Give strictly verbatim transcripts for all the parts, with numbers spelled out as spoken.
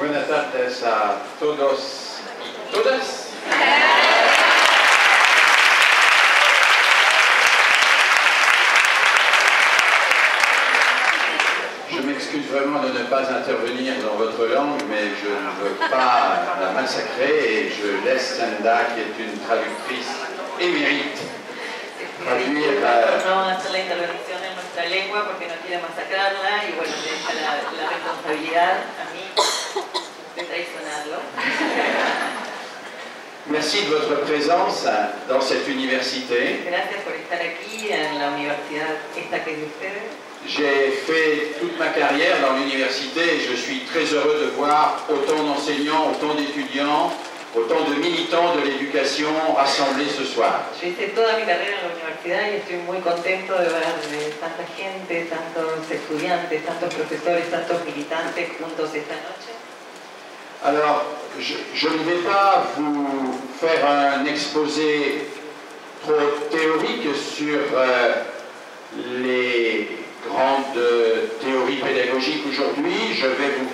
buenas tardes a todos y todas. Je m'excuse vraiment de ne pas intervenir dans votre langue, mais je ne veux pas la massacrer et je laisse Linda, qui est une traductrice émérite, traduire. Euh, no hacer la intervención en nuestra lengua porque no quiere masacrarla y bueno, le deja la, la responsabilidad a mí de traicionarlo. Merci de votre présence dans cette université. Gracias por estar aquí en la universidad esta que es de ustedes. J'ai fait toute ma carrière dans l'université et je suis très heureux de voir autant d'enseignants, autant d'étudiants, autant de militants de l'éducation rassemblés ce soir. Yo hice toda mi carrera en la universidad y estoy muy contento de ver de tanta gente, tantos estudiantes, tantos profesores, tantos militantes juntos esta noche. Alors, je, je ne vais pas vous faire un exposé trop théorique sur euh, les grandes théories pédagogiques aujourd'hui. Je vais vous...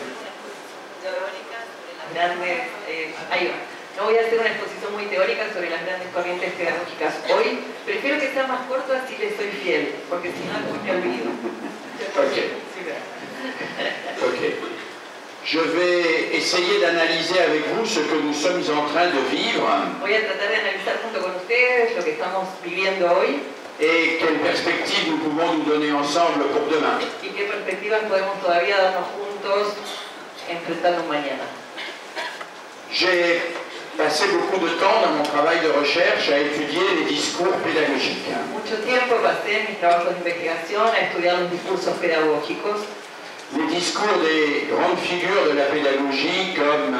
Grandes, eh, ahí va. No voy a hacer una exposición muy teórica sobre las grandes corrientes pedagógicas hoy. Prefiero que sea más corto, así les soy fiel, porque si no, después me olvido. Ok. Ok. Je vais essayer d'analyser avec vous ce que nous sommes en train de vivre. Voy a tratar de analizar junto con ustedes lo que estamos viviendo hoy. Et quelles perspectives nous pouvons nous donner ensemble pour demain. Y qué perspectivas podemos todavía darnos juntos enfrentando un mañana. J'ai passé beaucoup de temps dans mon travail de recherche à étudier les discours pédagogiques. Mucho tiempo pasé en mis trabajos de investigación a estudiar los discursos pedagógicos. Les discours des grandes figures de la pédagogie comme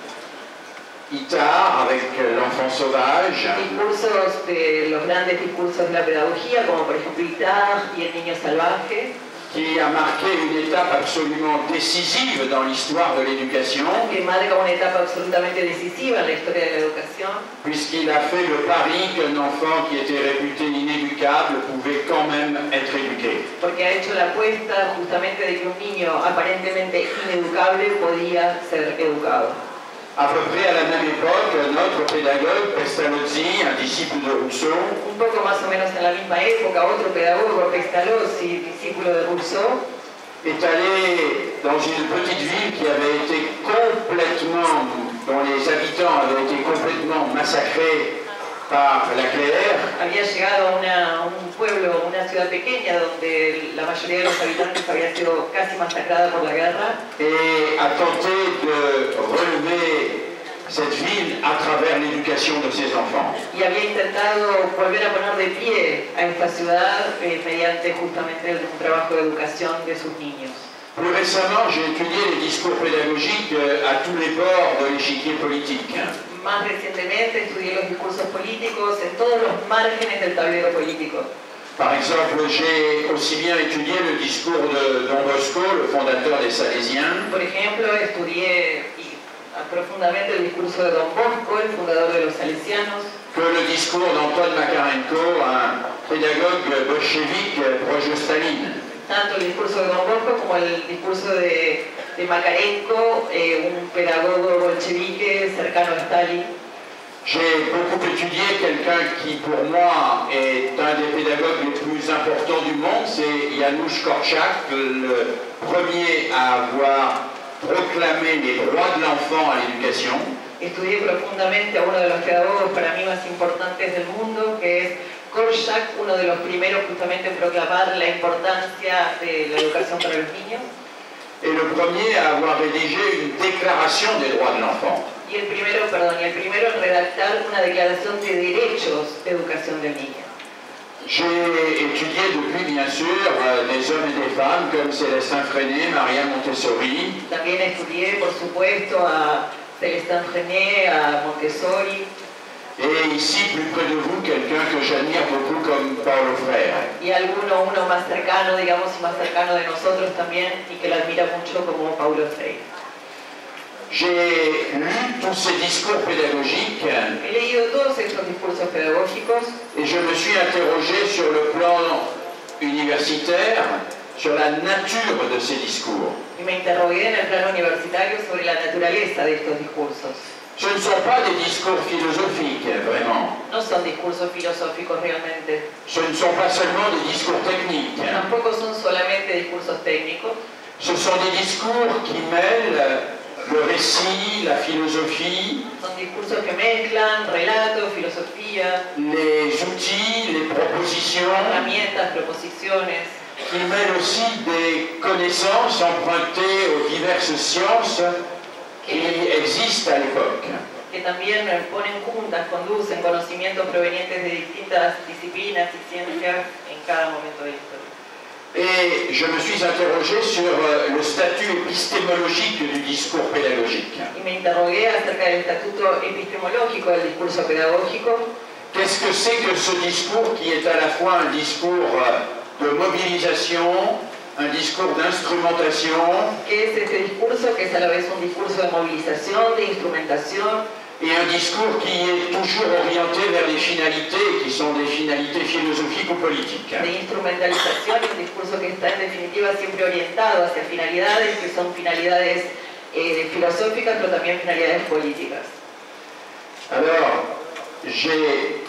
Itard avec l'enfant sauvage. Discursos de los grandes discursos de la pedagogía, como por ejemplo Itard y el niño salvaje. Qui a marqué une étape absolument décisive dans l'histoire de l'éducation. Que marca una etapa absolutamente decisiva en la historia de la educación. Puisqu'il a fait le pari qu'un enfant qui était réputé inéducable pouvait quand même être éduqué. Porque ha hecho la apuesta justamente de que un niño aparentemente ineducable podía ser educado. À peu près à la même époque, notre pédagogue Pestalozzi, un disciple de Rousseau, un poco más o menos en la misma época, otro pedagogo, Pestalozzi, discípulo de Rousseau, est allé dans une petite ville qui avait été complètement, dont les habitants avaient été complètement massacrés par la guerre. Había llegado a, una, a un pueblo, una ciudad pequeña donde la mayoría de los habitantes había sido casi masacrada por la guerra. Et a tenté de relever cette ville à travers l'éducation de ses enfants. Y había intentado volver a poner de pie a esta ciudad eh, mediante justamente un trabajo de educación de sus niños. Plus récemment, j'ai étudié les discours pédagogiques à tous les bords de l'échiquier politique. Más recientemente estudié los discursos políticos en todos los márgenes del tablero político. Par exemple, j'ai aussi bien étudié le discours de Don Bosco, le fondateur des Salésiens. Por ejemplo, estudié profundamente el discurso de Don Bosco, el fundador de los Salesianos. Que le discours d'Antoine Makarenko, un pédagogue bolchevique proche de Staline. Tanto el discurso de Don Bosco como el discurso de, de Makarenko, eh, un pedagogo bolchevique cercano a Stalin. J'ai beaucoup étudié quelqu'un qui, pour moi, est un des pédagogues les plus importants du monde, c'est Janusz Korczak, le premier à avoir proclamé les droits de l'enfant à l'éducation. Estudié profundamente a uno de los pedagogos para mí más importantes del mundo, que es Korczak, uno de los primeros justamente en proclamar la importancia de la educación para los niños. Et le premier à avoir rédigé une déclaration des droits de l'enfant. Y el primero, perdón, y el primero en redactar una declaración de derechos de educación del niño. J'ai étudié depuis, bien sûr, des hommes et des femmes comme Célestin Freinet, Maria Montessori. También estudié, por supuesto, a Célestin Freinet, a Montessori. Et ici, plus près de vous, quelqu'un que j'admire beaucoup comme Paulo Freire. Y alguno, uno más cercano, digamos, y más cercano de nosotros también, y que lo admira mucho, como Paulo Freire. J'ai lu tous ces discours pédagogiques. He leído todos estos discursos pedagógicos. Et je me suis interrogé sur le plan universitaire sur la nature de ces discours. Y me interrogué en el plano universitario sobre la naturaleza de estos discursos. Ce ne sont pas des discours philosophiques, vraiment. No son discursos filosóficos realmente. Ce ne sont pas seulement des discours techniques. Tampoco son solamente discursos técnicos. Ce sont des discours qui mêlent le récit, la philosophie, Son discursos que mezclan relato, filosofía, les outils, les propositions, herramientas, proposiciones, qui mêlent aussi des connaissances empruntées aux diverses sciences qui existent à l'époque. que también ponen juntas, conducen conocimientos provenientes de distintas disciplinas y ciencias en cada momento de la historia. Et je me suis interrogé sur le statut épistémologique du discours pédagogique. Y me interrogué acerca del estatuto epistemológico del discurso pedagógico. Qu'est-ce que c'est que ce discours qui est à la fois un discours de mobilisation, un discours d'instrumentation, ¿Qué es este discurso? Que es a la vez un discurso de movilización, de instrumentación, et un discours qui est toujours orienté vers des finalités qui sont des finalités philosophiques ou politiques. de instrumentalización, y un discurso que está en definitiva siempre orientado hacia finalidades que son finalidades eh, filosóficas, pero también finalidades políticas? Alors, j'ai...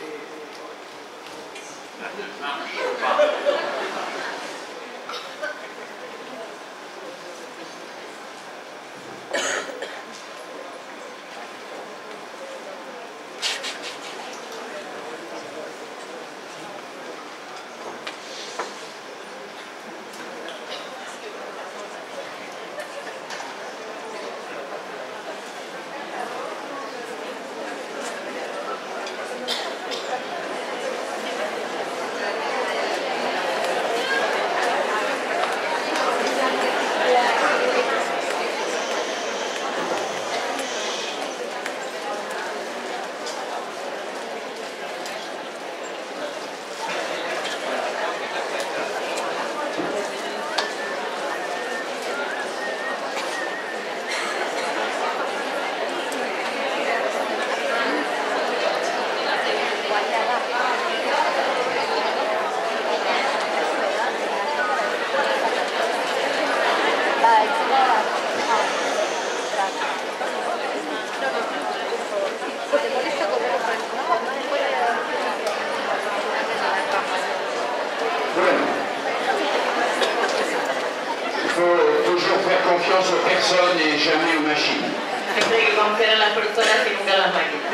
Confiance aux personnes et jamais aux machines. Siempre hay que confiar en las personas y nunca en las máquinas.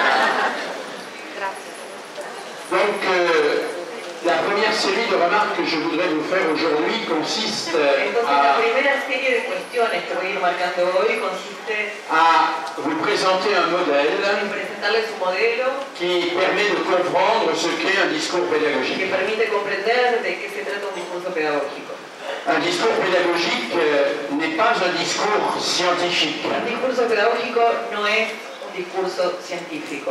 Donc, euh, la première série de remarques que je voudrais vous faire aujourd'hui consiste Entonces, à, la primera serie de cuestiones que voy a ir marcando hoy consiste à vous présenter un modèle en presentarles un modelo qui permet de comprendre ce qu'est un discours que pédagogique. permite comprender de qué se trata un discurso pedagógico. Un discours pédagogique euh, n'est pas un discours scientifique. Un discurso pedagógico no es un discurso científico.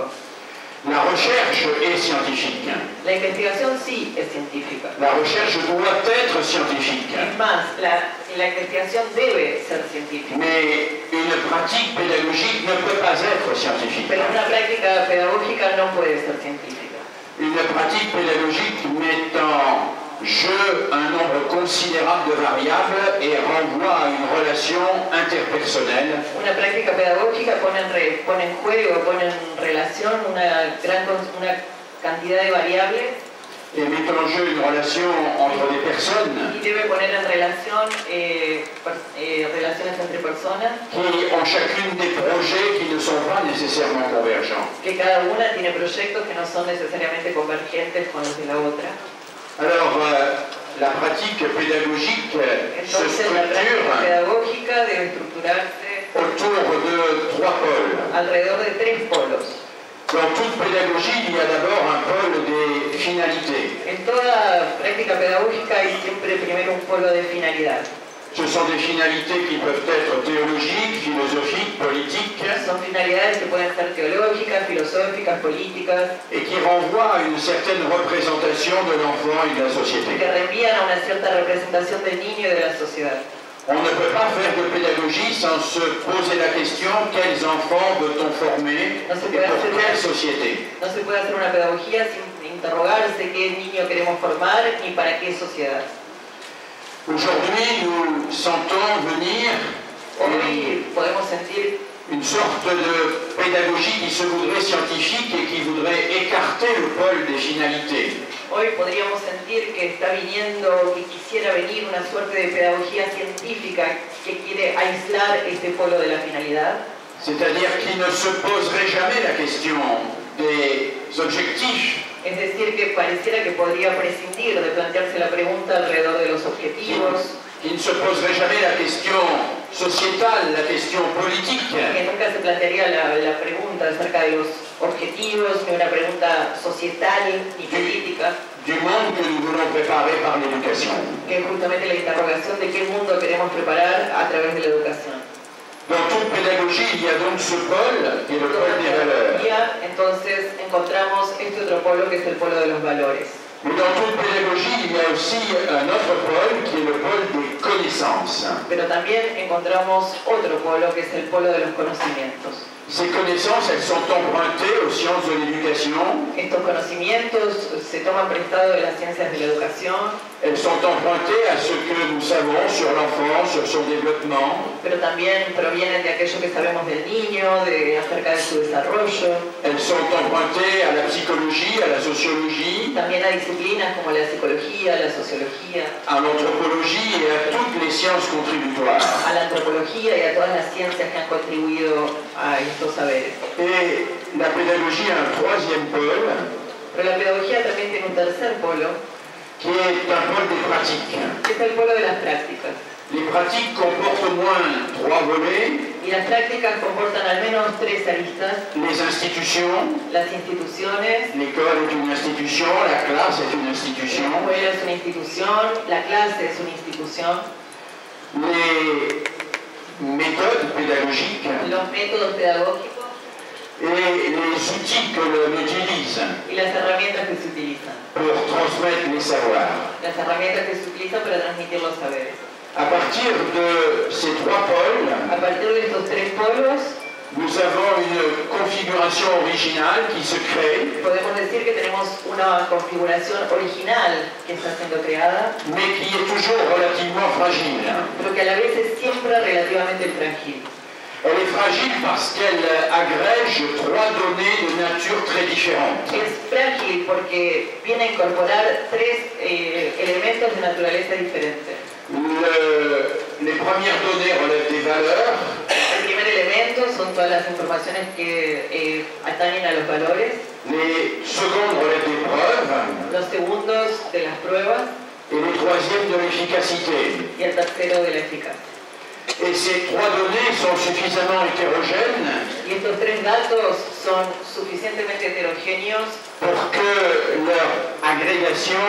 La recherche est scientifique. La investigación sí es científica. La recherche doit être scientifique. Es más, la, la investigación debe ser científica. Mais une pratique pédagogique ne peut pas être scientifique. Pero una práctica pedagógica no puede ser científica. Une pratique pédagogique met en jeu un nombre considérable de variables et renvoie à une relation interpersonnelle. Una práctica pedagógica pone en, re, pone en juego, pone en relación una gran una cantidad de variables. Et met en jeu une relation entre des personnes y debe poner en relación eh, per, eh, relaciones entre personas qui ont chacune des projets qui ne sont pas nécessairement convergents. Que cada una tiene proyectos que no son necesariamente convergentes con los de la otra. Alors, euh, la pratique pédagogique Entonces, se la práctica structure pedagógica debe estructurarse autour de trois pôles. alrededor de tres polos. Dans toute pédagogie, il y a d'abord un pôle des finalités. En toda práctica pedagógica hay siempre primero un polo de finalidad. Ce sont des finalités qui peuvent être théologiques, philosophiques, politiques, Son finalidades que pueden ser teológicas, filosóficas, políticas, et qui renvoient à une certaine représentation de l'enfant et de la société. que reenvían a una cierta representación del niño y de la sociedad. On ne peut pas faire de pédagogie sans se poser la question quels enfants veut-on former No se et puede pour hacer quelle una- société. No se puede hacer una pedagogía sin interrogarse qué niño queremos formar ni para qué sociedad. Aujourd'hui, nous sentons venir Hoy podemos sentir une sorte de pédagogie qui se voudrait scientifique et qui voudrait écarter le pôle des finalités. Hoy podríamos sentir que está viniendo, que quisiera venir una suerte de pedagogía científica que quiere aislar este polo de la finalidad. C'est-à-dire qui ne se poserait jamais la question des objectifs. Es decir, que pareciera que podría prescindir de plantearse la pregunta alrededor de los objetivos, Qui ne se poserait jamais la question sociétale, la question politique. que nunca se plantearía la, la pregunta acerca de los objetivos, ni una pregunta societal ni política, Du monde que nous voulons préparer par l'éducation. que es justamente la interrogación de qué mundo queremos preparar a través de la educación. Dans toute pédagogie, il y a donc ce pôle qui est le pôle des valeurs. Entonces encontramos este otro polo que es el polo de los valores. Mais dans toute pédagogie, il y a aussi un autre pôle qui est le pôle des connaissances. Pero también encontramos otro polo que es el polo de los conocimientos. Ces connaissances, elles sont empruntées aux sciences de l'éducation, Estos conocimientos se toman prestado de las ciencias de la educación, elles sont empruntées à ce que nous savons sur l'enfant, sur son développement, pero también provienen de aquello que sabemos del niño, de, acerca de su desarrollo, elles sont empruntées à la psychologie, à la sociologie, también a disciplinas como la psicología, la sociología, à l'anthropologie et à toutes les sciences contributoires. a la antropología y a todas las ciencias que han contribuido a estos saberes. Et la pédagogie a un troisième pôle, Pero la pedagogía también tiene un tercer polo, qui est un pôle des pratiques. que es el polo de las prácticas. Les pratiques comportent au moins trois volets: Y las prácticas comportan al menos tres aristas: les institutions, las instituciones, l'école est une institution, la classe est une la institution, escuela es una institución, la clase es una institución, les méthodes pédagogiques los métodos pedagógicos et les outils que l'on utilise y las herramientas que se utilizan. pour transmettre les savoirs. Las herramientas que se utilizan para transmitir los saberes. À partir de ces trois pôles, A partir de estos tres polos, nous avons une configuration originale qui se crée, podemos decir que tenemos una configuración original que está siendo creada, mais qui est toujours relativement fragile. pero que a la vez es siempre relativamente frágil. Elle est fragile parce qu'elle agrège trois données de nature très différentes. Es frágil porque viene a incorporar tres eh, elementos de naturaleza diferente. Le- les premières données relèvent des valeurs, El primer elemento son todas las informaciones que eh, atañen a los valores, les secondes relèvent des preuves, los segundos de las pruebas et les troisièmes de l'efficacité. y el tercero de la eficacia. Et ces trois données sont suffisamment hétérogènes Y estos tres datos son suficientemente heterogéneos pour que leur agrégation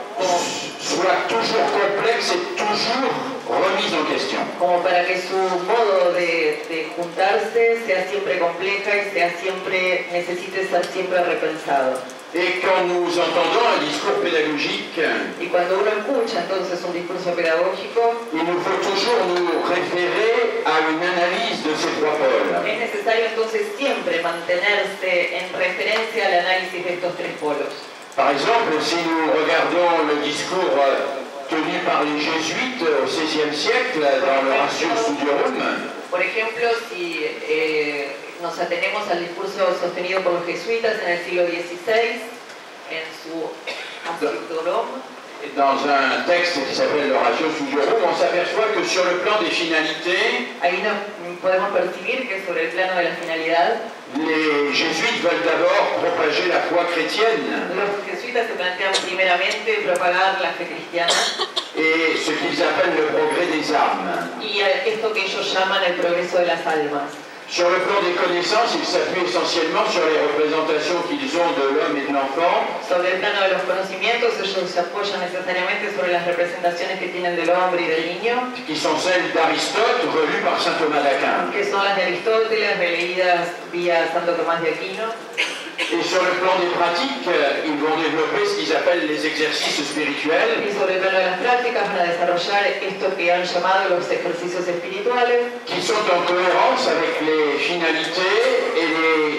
soit toujours complexe et toujours remise en question. como para que su modo de, de juntarse sea siempre compleja y sea siempre, necesite ser siempre repensado. Et quand nous entendons un discours pédagogique, Y cuando uno escucha entonces un discurso pedagógico, il nous faut toujours nous référer à une analyse de ces trois pôles. es necesario entonces siempre mantenerse en referencia al análisis de estos tres polos. Par exemple, si nous regardons le discours tenu par les jésuites au seizième siècle dans le Ratio Studiorum, Por ejemplo, si eh, nos atenemos al discurso sostenido por los jesuitas en el siglo dieciséis, en su Asciutorum, dans un texte qui s'appelle le Ratio Studiorum, on s'aperçoit que sur le plan des finalités, ahí nos podemos percibir que sobre el plano de la finalidad, les jésuites veulent d'abord propager la foi chrétienne los jesuitas se plantean primeramente propagar la fe cristiana et ce qu'ils appellent le progrès des âmes. y esto que ellos llaman el progreso de las almas. Sur le plan des connaissances, ils s'appuient essentiellement sur les représentations qu'ils ont de l'homme et de l'enfant, Sobre el plano de los conocimientos, ellos se apoyan necesariamente sobre las representaciones que tienen del hombre y del niño, qui sont celles d'Aristote, relues par saint Thomas d'Aquin. que son las de Aristóteles, releídas vía Santo Tomás de Aquino. Et sur le plan des pratiques, ils vont développer ce qu'ils appellent les exercices spirituels, Y sobre el plano de las prácticas van a desarrollar esto que han llamado los ejercicios espirituales, qui sont en cohérence avec les finalités et les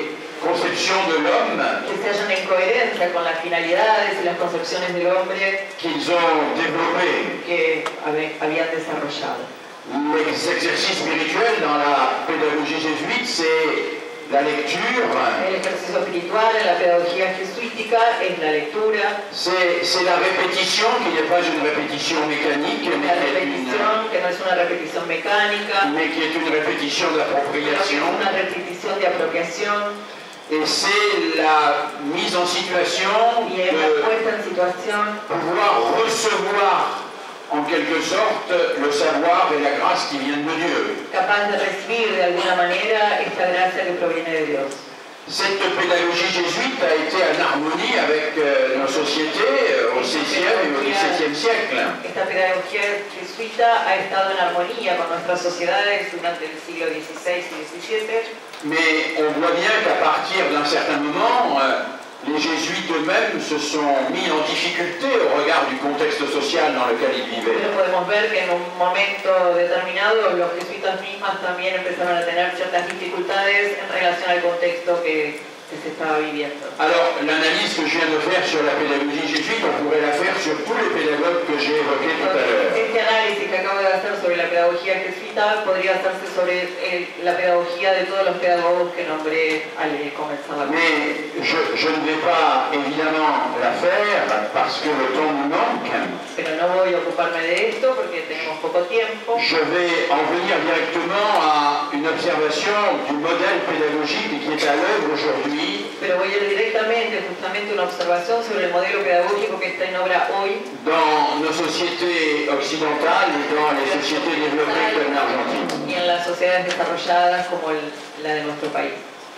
conception de l'homme que se hallan en coherencia con las finalidades y las concepciones del hombre qu'ils ont développées. que habe- habían desarrollado. Les exercices spirituels dans la pédagogie jésuite, c'est la lecture, El ejercicio espiritual en la pedagogía jesuítica es la lectura, c'est c'est la répétition qui n'est pas une répétition mécanique, mais la qui est une, repetición, que no es una repetición mecánica, mais qui est une répétition sino que es d'appropriation. una repetición de apropiación Et c'est la mise en situation y es la de puesta en situación pouvoir recevoir en quelque sorte le savoir et la grâce qui viennent de Dieu. capaz de recibir de alguna manera esta gracia que proviene de Dios. Cette pédagogie jésuite a été en harmonie avec euh, nos sociétés euh, au seizième et au dix-septième siècle. Esta pedagogía jesuita ha estado en armonía con nuestras sociedades durante el siglo dieciséis y diecisiete, Mais on voit bien qu'à partir d'un certain moment, euh, les jésuites eux-mêmes se sont mis en difficulté au regard du contexte social dans lequel ils vivaient. pero podemos ver que en un momento determinado los jesuitas mismas también empezaron a tener ciertas dificultades en relación al contexto que, que se estaba viviendo. Alors, l'analyse que je viens de faire sur la pédagogie jésuite, on pourrait la faire sur tous les pédagogues que j'ai évoqués tout à l'heure. Este análisis que acabo de hacer sobre la pedagogía jesuita podría hacerse sobre el- la pedagogía de todos los pedagogos que nombré al comenzar la Mais je, je ne vais pas évidemment la faire parce que le temps nous manque. Pero no voy a ocuparme de esto porque tenemos poco tiempo. Je vais en venir directement à une observation du modèle pédagogique qui est à l'œuvre aujourd'hui Pero voy a ir directamente, justamente una observación sobre el modelo pedagógico que está en obra hoy dans nos sociétés occidentales et dans les sociétés développées comme l'Argentine. y en las sociedades desarrolladas como el- la de nuestro país.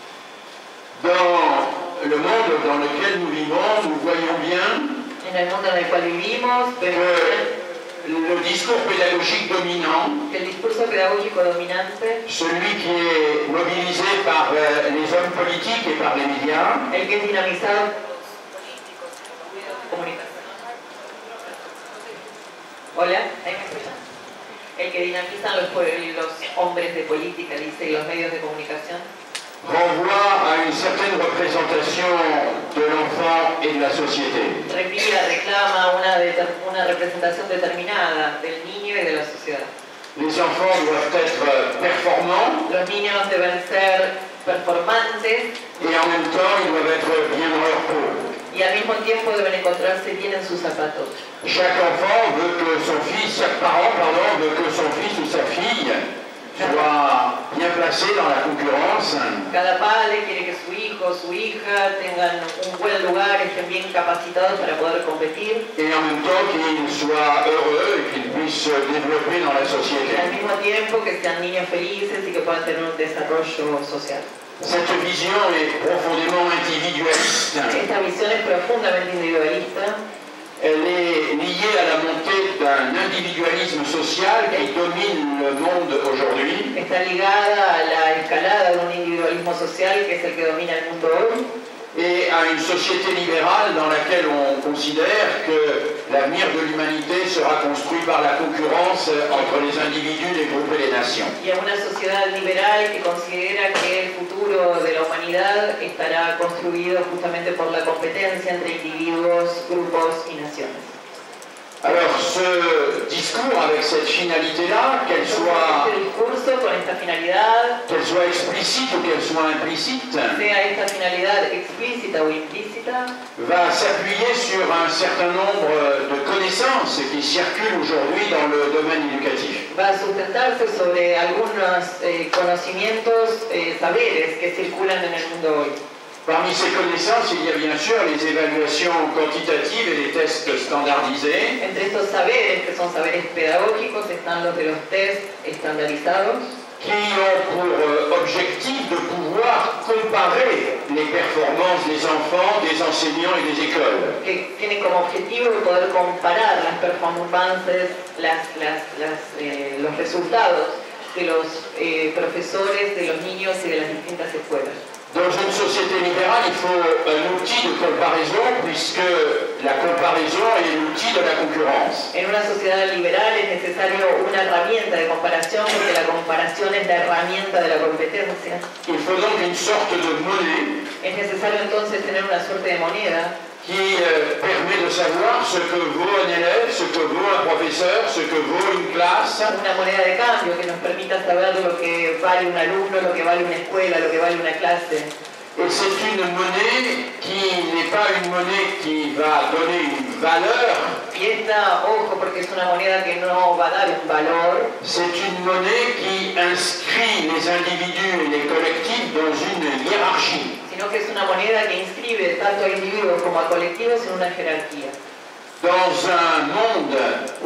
Dans le monde dans lequel nous vivons, nous voyons bien En el mundo en el cual vivimos, vemos que le discours pédagogique dominant, que el discurso pedagógico dominante, celui qui est mobilisé par euh, les hommes politiques et par les médias, el que es dinamizado comunicación. Hola, ¿ahí me escuchan? El que dinamizan los, pue- los hombres de política, dice, y los medios de comunicación, renvoie à une certaine représentation de l'enfant et de la société. repila, reclama una, deter- una representación determinada del niño y de la sociedad. Les enfants doivent être performants Los niños deben ser performantes et en même temps ils doivent être bien dans leur peau. y al mismo tiempo deben encontrarse bien en sus zapatos. Chaque enfant veut que son fils, chaque parent pardon, veut que son fils ou sa fille soit bien placé dans la concurrence Cada padre quiere que su hijo o su hija tengan un buen lugar, estén bien capacitados para poder competir et en même temps qu'ils soient heureux et qu'ils puissent se développer dans la y al société. mismo tiempo que sean niños felices y que puedan tener un desarrollo social. Cette vision est profondément individualiste. Esta visión es profundamente individualista, Elle est liée à la montée d'un individualisme social qui domine le monde aujourd'hui. está ligada a la escalada de un individualismo social que es el que domina el mundo hoy Et à une société libérale dans laquelle on considère que l'avenir de l'humanité sera construit par la concurrence entre les individus, les groupes et les nations. y a una sociedad liberal que considera que el futuro de la humanidad estará construido justamente por la competencia entre individuos, grupos y naciones. Alors ce discours avec cette finalité-là, qu'elle soit, Este discurso con esta finalidad, qu'elle soit explicite ou qu'elle soit implicite, sea esta finalidad explícita o implícita, va s'appuyer sur un certain nombre de connaissances qui circulent aujourd'hui dans le domaine éducatif. va a sustentarse sobre algunos eh, conocimientos, eh, saberes que circulan en el mundo hoy. Parmi ces connaissances, il y a bien sûr les évaluations quantitatives et les tests standardisés, Entre estos saberes, que son saberes pedagógicos, están los de los test estandarizados, qui ont pour euh, objectif de pouvoir comparer les performances des enfants, des enseignants et des écoles. que tienen como objetivo poder comparar las performances, las, las, las, eh, los resultados de los eh, profesores, de los niños y de las distintas escuelas. Dans une société libérale, il faut un outil de comparaison, puisque la comparaison est l'outil de la concurrence. En una sociedad liberal es necesario una herramienta de comparación porque la comparación es la herramienta de la competencia. Il faut donc une sorte de monnaie Es necesario entonces tener una suerte de moneda qui euh, permet de savoir ce que vaut un élève, ce que vaut un professeur, ce que vaut une classe. una moneda de cambio que nos permita saber lo que vale un alumno, lo que vale una escuela, lo que vale una clase. Et c'est une monnaie qui n'est pas une monnaie qui va donner une valeur, Y esta, ojo, porque es una moneda que no va a dar un valor, c'est une monnaie qui inscrit les individus et les collectifs dans une hiérarchie. sino que es una moneda que inscribe tanto a individuos como a colectivos en una jerarquía. Dans un monde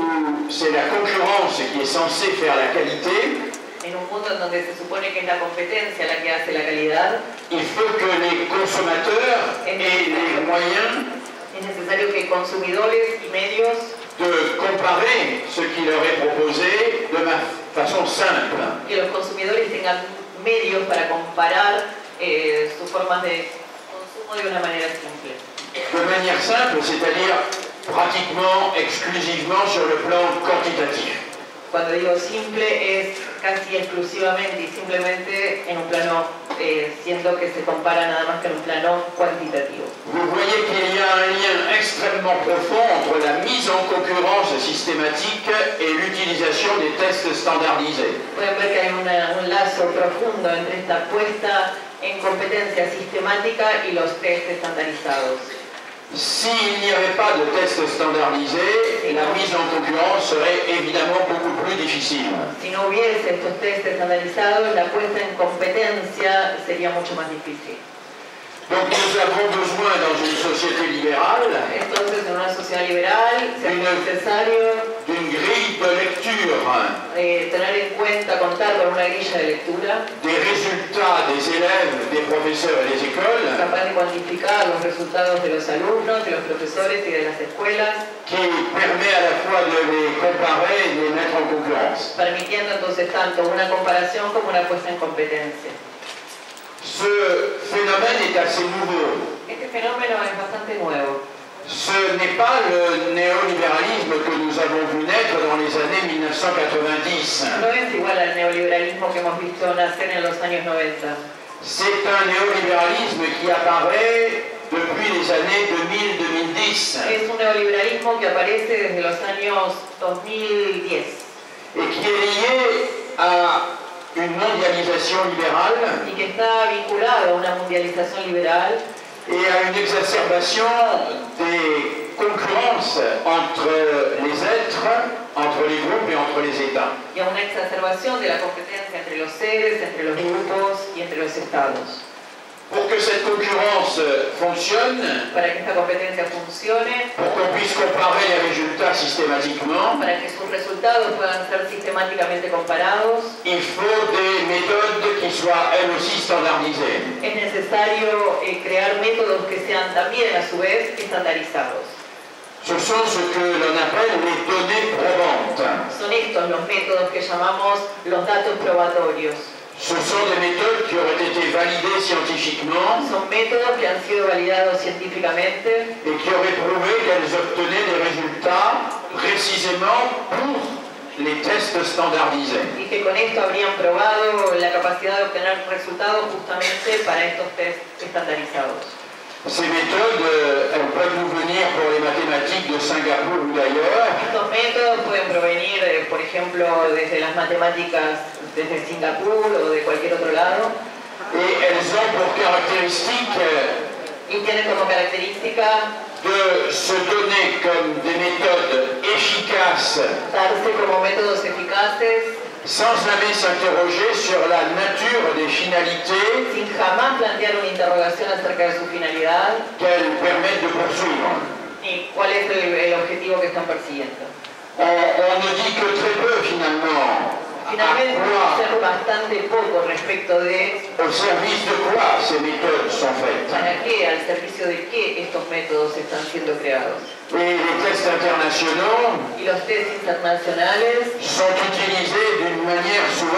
où c'est la concurrence qui est censée faire la qualité, En un mundo en donde se supone que es la competencia la que hace la calidad, il faut que les consommateurs aient les moyens es necesario que consumidores y medios, de comparer ce qui leur est proposé de ma façon simple. que los consumidores tengan medios para comparar eh, sus formas de consumo de una manera simple. De manière simple, c'est-à-dire pratiquement exclusivement sur le plan quantitatif. Cuando digo simple es casi exclusivamente y simplemente en un plano, eh, siendo que se compara nada más que en un plano cuantitativo. Vous voyez qu'il y a un lien extrêmement profond entre la mise en concurrence systématique et l'utilisation des tests standardisés. Pueden ver que hay una- un lazo profundo entre esta puesta en competencia sistemática y los test estandarizados. S'il n'y avait pas de tests standardisés, la mise en concurrence serait évidemment beaucoup plus difficile. Si no hubiese estos test estandarizados, la puesta en competencia sería mucho más difícil. Donc nous avons besoin dans une société libérale Entonces, en una sociedad liberal, se hace necesario d'une grille de lecture eh, tener en cuenta, contar con una grilla de lectura des résultats des élèves, des professeurs et des écoles capaz de cuantificar los resultados de los alumnos, de los profesores y de las escuelas, qui permet à la fois de les comparer et de les mettre en concurrence. permitiendo entonces tanto una comparación como una puesta en competencia. Ce phénomène est assez nouveau. Este fenómeno es bastante nuevo. Ce n'est pas le néolibéralisme que nous avons vu naître dans les années mille neuf cent quatre-vingt-dix. No es igual al neoliberalismo que hemos visto nacer en los años noventa. C'est un néolibéralisme qui apparaît depuis les années deux mille à deux mille dix Es un neoliberalismo que aparece desde los años dos mil diez et qui est lié à une mondialisation libérale y que está vinculado a una mundialización liberal et à une exacerbation des concurrences entre les êtres, entre les groupes et entre les États. y a una exacerbación de la competencia entre los seres, entre los grupos y entre los estados. Pour que cette concurrence fonctionne, Para que esta competencia funcione, pour qu'on puisse comparer les résultats systématiquement, para que sus resultados puedan ser sistemáticamente comparados, il faut des méthodes qui soient elles aussi standardisées. es necesario eh, crear métodos que sean también a su vez estandarizados. Ce sont ce que l'on appelle les données probantes. Son estos los métodos que llamamos los datos probatorios. Ce sont des méthodes qui auraient été validées scientifiquement Son métodos que han sido validados científicamente et qui auraient prouvé qu'elles obtenaient des résultats précisément pour les tests standardisés. y que con esto habrían probado la capacidad de obtener resultados justamente para estos test estandarizados. Ces méthodes, euh, elles peuvent nous venir pour les mathématiques de Singapour ou d'ailleurs, Estos métodos pueden provenir, eh, por ejemplo, desde las matemáticas desde Singapur o de cualquier otro lado, et elles ont pour caractéristique euh, y tienen como característica de se donner comme des méthodes efficaces darse como métodos eficaces sans jamais s'interroger sur la nature des finalités sin jamás plantear una interrogación acerca de su finalidad qu'elles permettent de poursuivre. ni cuál es el, el objetivo que están persiguiendo. On, on ne dit que très peu finalement à Finalmente, quoi, ser bastante poco respecto de au service de quoi ces méthodes sont faites. para qué, al servicio de qué estos métodos están siendo creados. Et les tests internationaux Y los test internacionales sont utilisés d'une manière souvent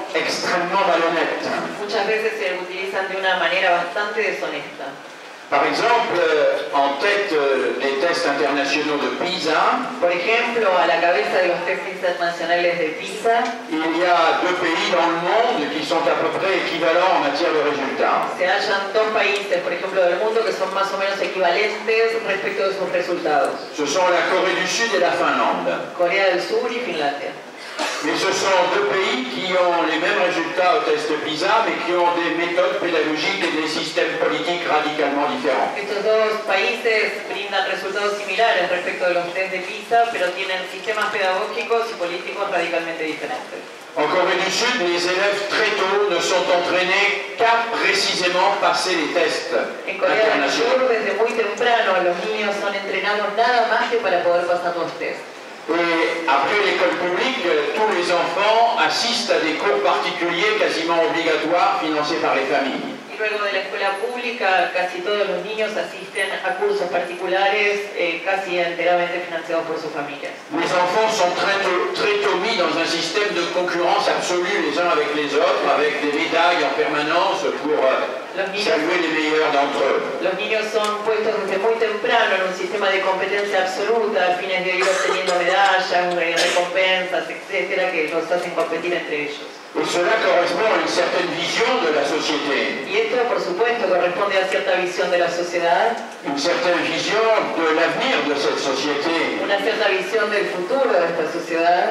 extrêmement malhonnêtes. Muchas veces se utilizan de una manera bastante deshonesta. Par exemple, en tête des tests internationaux de PISA, Por ejemplo, a la cabeza de los test internacionales de PISA, il y a deux pays dans le monde qui sont à peu près équivalents en matière de résultats. se hallan dos países, por ejemplo, del mundo que son más o menos equivalentes respecto de sus resultados. Ce sont la Corée du Sud et la Finlande. Corea del Sur y Finlandia. Mais ce sont deux pays qui ont les mêmes résultats au test PISA, mais qui ont des méthodes pédagogiques et des systèmes politiques radicalement différents. Estos dos países brindan resultados similares respecto de los test de PISA, pero tienen sistemas pedagógicos y políticos radicalmente diferentes. En Corée du Sud, les élèves très tôt ne sont entraînés qu'à précisément passer les tests En Corea del Sur, internationaux. desde muy temprano, los niños son entrenados nada más que para poder pasar los test. Et après l'école publique, tous les enfants assistent à des cours particuliers quasiment obligatoires financés par les familles. Y luego de la escuela pública, casi todos los niños asisten a cursos particulares, eh, casi enteramente financiados por sus familias. Les enfants sont très tôt, très tôt mis dans un système de concurrence absolue les uns avec les autres, avec des médailles en permanence pour euh, Los niños, saluer les meilleurs d'entre eux. los niños son puestos desde muy temprano en un sistema de competencia absoluta, a fines de ir obteniendo medallas, eh, recompensas, etcétera, que los hacen competir entre ellos. Et cela correspond à une certaine vision de la société, Y esto, por supuesto, corresponde a cierta visión de la sociedad, une certaine vision de l'avenir de cette société. una cierta visión del futuro de esta sociedad.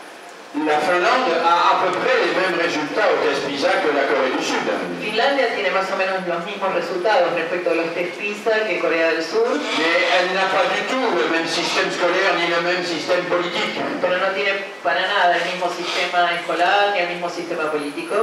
La Finlande a à peu près les mêmes résultats au test PISA que la Corée du Sud. Finlandia tiene más o menos los mismos resultados respecto de los test PISA que Corea del Sur, Mais elle n'a pas du tout le même système scolaire ni le même système politique. pero no tiene para nada el mismo sistema escolar ni el mismo sistema político.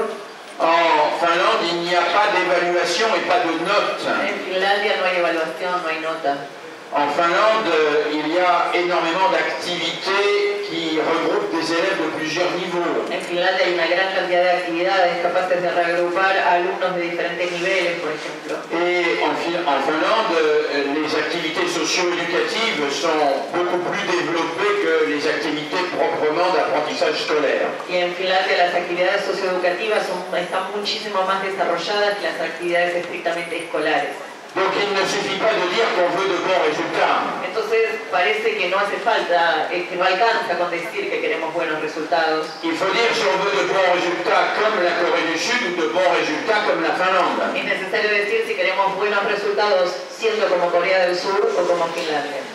En Finlande, il n'y a pas d'évaluation et pas de notes. En Finlandia no hay evaluación, no hay nota. En Finlande, il y a énormément d'activités qui regroupent des élèves de plusieurs niveaux. En Finlandia hay una gran cantidad de actividades capaces de reagrupar a alumnos de diferentes niveles, por ejemplo. Et en, Fin- en Finlande, les activités socio-éducatives sont beaucoup plus développées que les activités proprement d'apprentissage scolaire. Y en Finlandia las actividades socioeducativas son, están muchísimo más desarrolladas que las actividades estrictamente escolares. Donc il ne suffit pas de dire qu'on veut de bons résultats. Entonces parece que no hace falta, eh, que no alcanza con decir que queremos buenos resultados. Il faut dire si on veut de bons résultats comme la Corée du Sud ou de bons résultats comme la Finlande. Es necesario decir si queremos buenos resultados siendo como Corea del Sur o como Finlandia.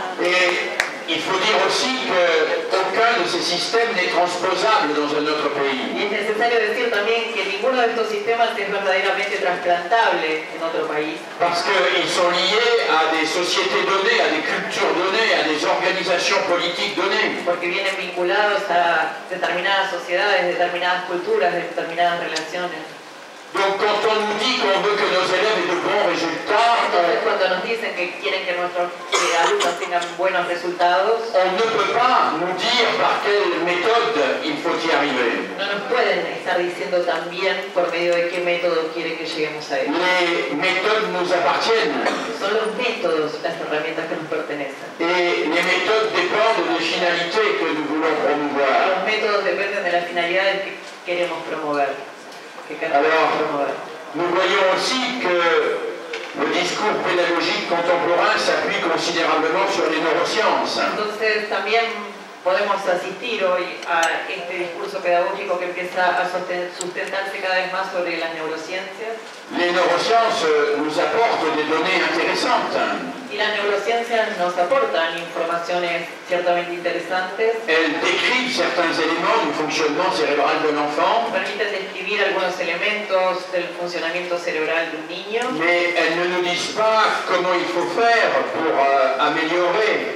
Et il faut dire aussi qu'aucun de ces systèmes n'est transposable dans un autre pays. Y es necesario decir también que ninguno de estos sistemas es verdaderamente trasplantable en otro país. Parce qu'ils sont liés à des sociétés données, à des cultures données, à des organisations politiques données. Porque vienen vinculados a determinadas sociedades, determinadas culturas, determinadas relaciones. Donc quand on nous dit qu'on veut que nos élèves aient de bons résultats, Entonces, cuando nos dicen que quieren que nuestros eh, alumnos tengan buenos resultados, on ne peut pas nous dire par quelle méthode il faut y arriver. no nos pueden estar diciendo también por medio de qué método quieren que lleguemos a ello. Les méthodes nous appartiennent Son los métodos las herramientas que nos pertenecen. et les méthodes dépendent des finalités que nous voulons promouvoir. Los métodos dependen de las finalidades que queremos promover. Que queremos Alors, promover. nous voyons aussi que le discours pédagogique contemporain s'appuie considérablement sur les neurosciences. Entonces también podemos asistir hoy a este discurso pedagógico que empieza a sosten- sustentarse cada vez más sobre las neurociencias. Les neurosciences nous apportent des données intéressantes. Y las neurociencias nos aportan informaciones ciertamente interesantes, Elles décrivent certains éléments du fonctionnement cérébral de l'enfant, permiten describir algunos elementos del funcionamiento cerebral de un niño, mais elles ne nous disent pas comment il faut faire pour euh, améliorer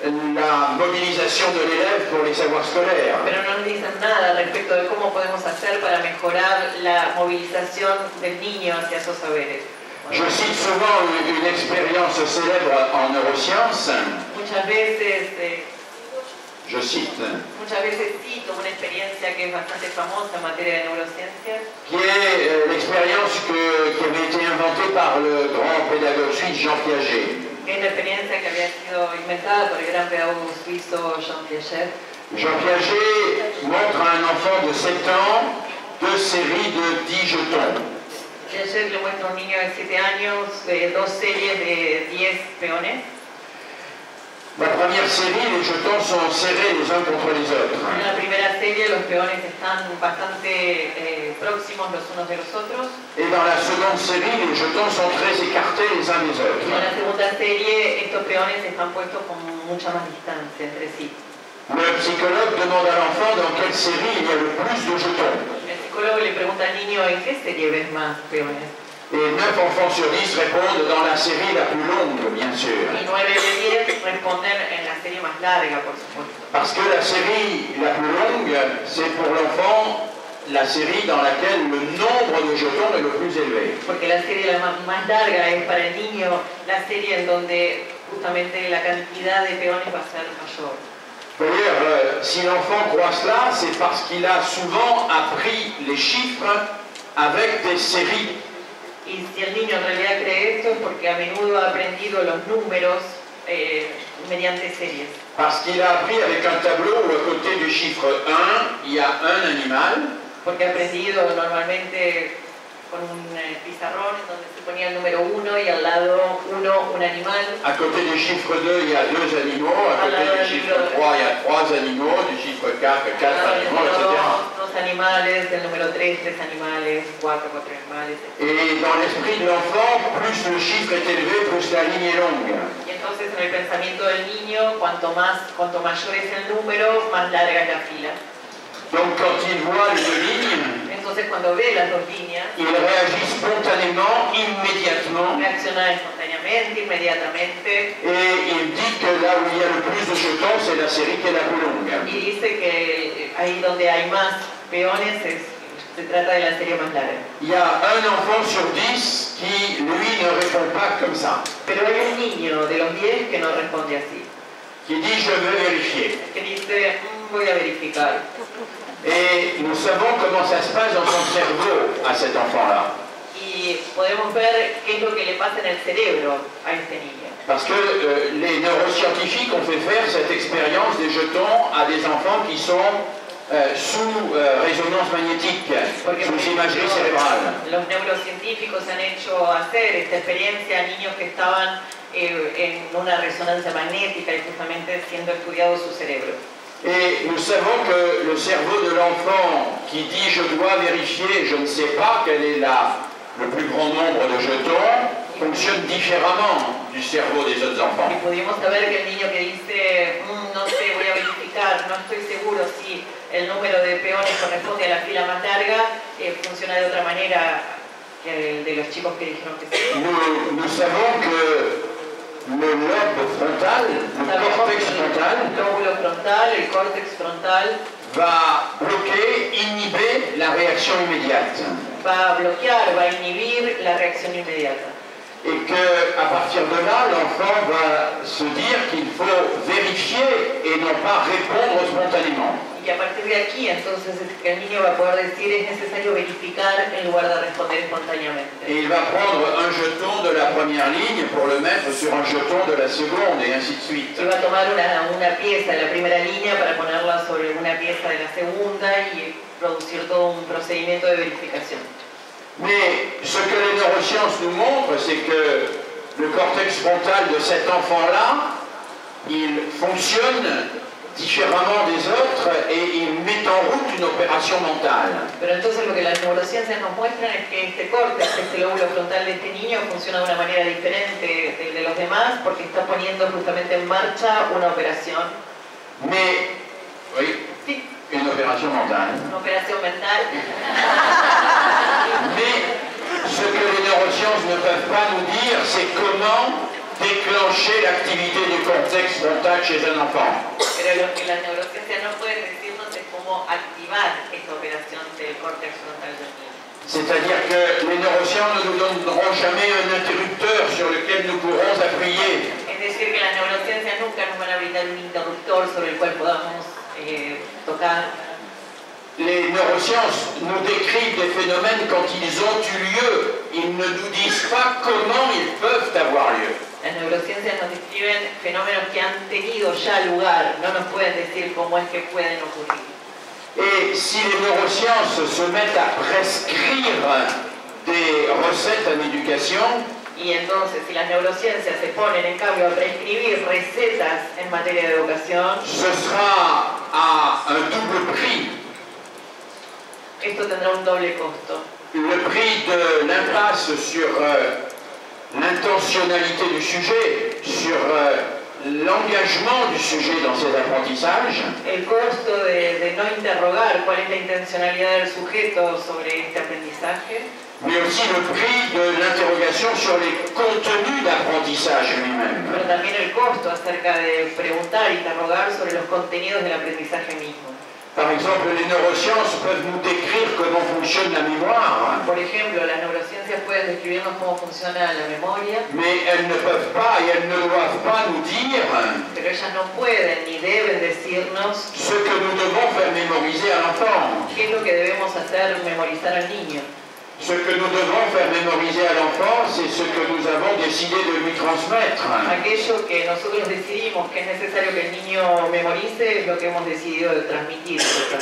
la mobilisation de l'élève pour les savoirs scolaires. pero no nos dicen nada respecto de cómo podemos hacer para mejorar la movilización del niño hacia esos saberes. Je cite souvent une, une expérience célèbre en neurosciences. Muchas veces, eh, Je cite, muchas veces cito una experiencia que es bastante famosa en materia de neurociencias, qui est euh, l'expérience que- qui avait été inventée par le grand pédagogue suisse Jean Piaget. que es la experiencia que había sido inventada por el gran pedagogo suizo Jean Piaget. Jean Piaget montre à un enfant de sept ans deux séries de dix jetons. Y ayer le muestro a un niño de siete años eh, dos series de diez peones. La première série, les jetons sont serrés les uns contre les autres. En la primera serie los peones están bastante eh, próximos los unos de los otros. Et dans la seconde série, les jetons sont très écartés les uns des autres. Y en la segunda serie estos peones están puestos con mucha más distancia entre sí. Le psychologue demande à l'enfant dans quelle série il y a le plus de jetons. El psicólogo le pregunta al niño en qué serie ves más peones. Et neuf enfants sur dix répondent dans la série la plus longue, bien sûr. Y nueve de diez responden en la serie más larga, por supuesto. Parce que la série la plus longue, c'est pour l'enfant la série dans laquelle le nombre de jetons est le plus élevé. Porque la serie la más, más larga es para el niño la serie en donde justamente la cantidad de peones va a ser mayor. D'ailleurs, euh, si l'enfant croit cela, c'est parce qu'il a souvent appris les chiffres avec des séries. Y si el niño en realidad cree esto es porque a menudo ha aprendido los números eh, mediante series. Parce qu'il a appris avec un tableau où à côté du chiffre un, il y a un animal. Porque ha aprendido normalmente con un eh, pizarrón en donde se ponía el número uno y al lado uno un animal. À côté du chiffre deux, il y a deux animaux. À côté du chiffre trois, il y a trois animaux. Du chiffre quatre, quatre animaux, et cetera. Dos animales, del número tres, tres animales, cuatro, cuatro animales. Et dans l'esprit de l'enfant, plus le chiffre est élevé, plus la ligne est longue. Y entonces en el pensamiento del niño, cuanto más, cuanto mayor es el número, más larga es la fila. Donc quand il voit les deux lignes, Entonces cuando ve las dos líneas, il réagit spontanément, immédiatement, reacciona espontáneamente, inmediatamente, et il dit que là où il y a le plus de jetons, c'est la série qui est la plus longue. y dice que ahí donde hay más peones es, se trata de la serie más larga. Il y a un enfant sur dix qui, lui, ne répond pas comme ça, Pero hay un niño de los diez que no responde así, qui dit je veux vérifier. que dice, "Mm, voy a verificar". Et nous savons comment ça se passe dans son cerveau à cet enfant-là. Y podemos ver qué es lo que le pasa en el cerebro a este niño. Parce que euh, les neuroscientifiques ont fait faire cette expérience des jetons à des enfants qui sont euh, sous euh, résonance magnétique, sous imagerie cérébrale. Los neurocientíficos han hecho hacer esta experiencia a niños que estaban eh, en una resonancia magnética y justamente siendo estudiado su cerebro. Et nous savons que le cerveau de l'enfant qui dit je dois vérifier, je ne sais pas quel est la, le plus grand nombre de jetons, fonctionne différemment du cerveau des autres enfants. Y pudimos saber que el niño que dice, "Mm, no sé, voy a verificar, no estoy seguro si el número de peones corresponde a la fila más larga, eh, funciona de otra manera que el de los chicos que dijeron que sí". Nous, nous savons que le lobe frontal, le cortex frontal, El lóbulo frontal, el córtex frontal, va bloquer, inhiber la réaction immédiate. va a bloquear, va a inhibir la reacción inmediata. Et qu'à partir de là, l'enfant va se dire qu'il faut vérifier et non pas répondre spontanément. Y a partir de aquí, entonces, es que el niño va a poder decir es necesario verificar en lugar de responder espontáneamente. Et il va prendre un jeton de la première ligne pour le mettre sur un jeton de la seconde et ainsi de suite. Y va a tomar una, una pieza de la primera línea para ponerla sobre una pieza de la segunda y producir todo un procedimiento de verificación. Mais ce que les neurosciences nous montrent, c'est que le cortex frontal de cet enfant-là, il fonctionne différemment des autres et il met en route une opération mentale. Pero entonces lo que las neurociencias nos muestran es que este córtex, este lóbulo frontal de este niño funciona de una manera diferente del de los demás porque está poniendo justamente en marcha una operación. Mais, oui, Sí, une opération mentale. una operación mental. Mais ce que les neurosciences ne peuvent pas nous dire, c'est comment déclencher l'activité du cortex frontal chez un enfant. Pero lo que las neurociencias no pueden decirnos es cómo activar esta operación del córtex frontal del niño. C'est-à-dire que les neurosciences ne nous donneront jamais un interrupteur sur lequel nous pourrons appuyer. Es decir, que las neurociencias nunca nos van a brindar un interruptor sobre el cual podamos eh, tocar. Les neurosciences nous décrivent des phénomènes quand ils ont eu lieu. Ils ne nous disent pas comment ils peuvent avoir lieu. Las neurociencias nos describen fenómenos que han tenido ya lugar, no nos pueden decir cómo es que pueden ocurrir. Et si les neurosciences se mettent à prescrire des recettes en éducation, y entonces si las neurociencias se ponen en cambio a prescribir recetas en materia de educación, ce sera à un double prix. Esto tendrá un doble costo. Le prix de l'impasse sur euh, l'intentionnalité du sujet, sur euh, l'engagement du sujet dans ses apprentissages, El costo de, de no interrogar cuál es la intencionalidad del sujeto sobre este aprendizaje, mais aussi le prix de l'interrogation sur les contenus d'apprentissage lui-même. pero también el costo acerca de preguntar, interrogar sobre los contenidos del aprendizaje mismo. Par exemple, les neurosciences peuvent nous décrire comment fonctionne la mémoire, Por ejemplo, las neurociencias pueden describirnos cómo funciona la memoria, mais elles ne peuvent pas et elles ne doivent pas nous dire pero ellas no pueden ni deben decirnos ce que nous devons faire mémoriser à l'enfant. qué es lo que debemos hacer memorizar al niño. Ce que nous devons faire mémoriser à l'enfant, c'est ce que nous avons décidé de lui transmettre. Aquello que nosotros decidimos que es necesario que el niño memorice es lo que hemos decidido de transmitir.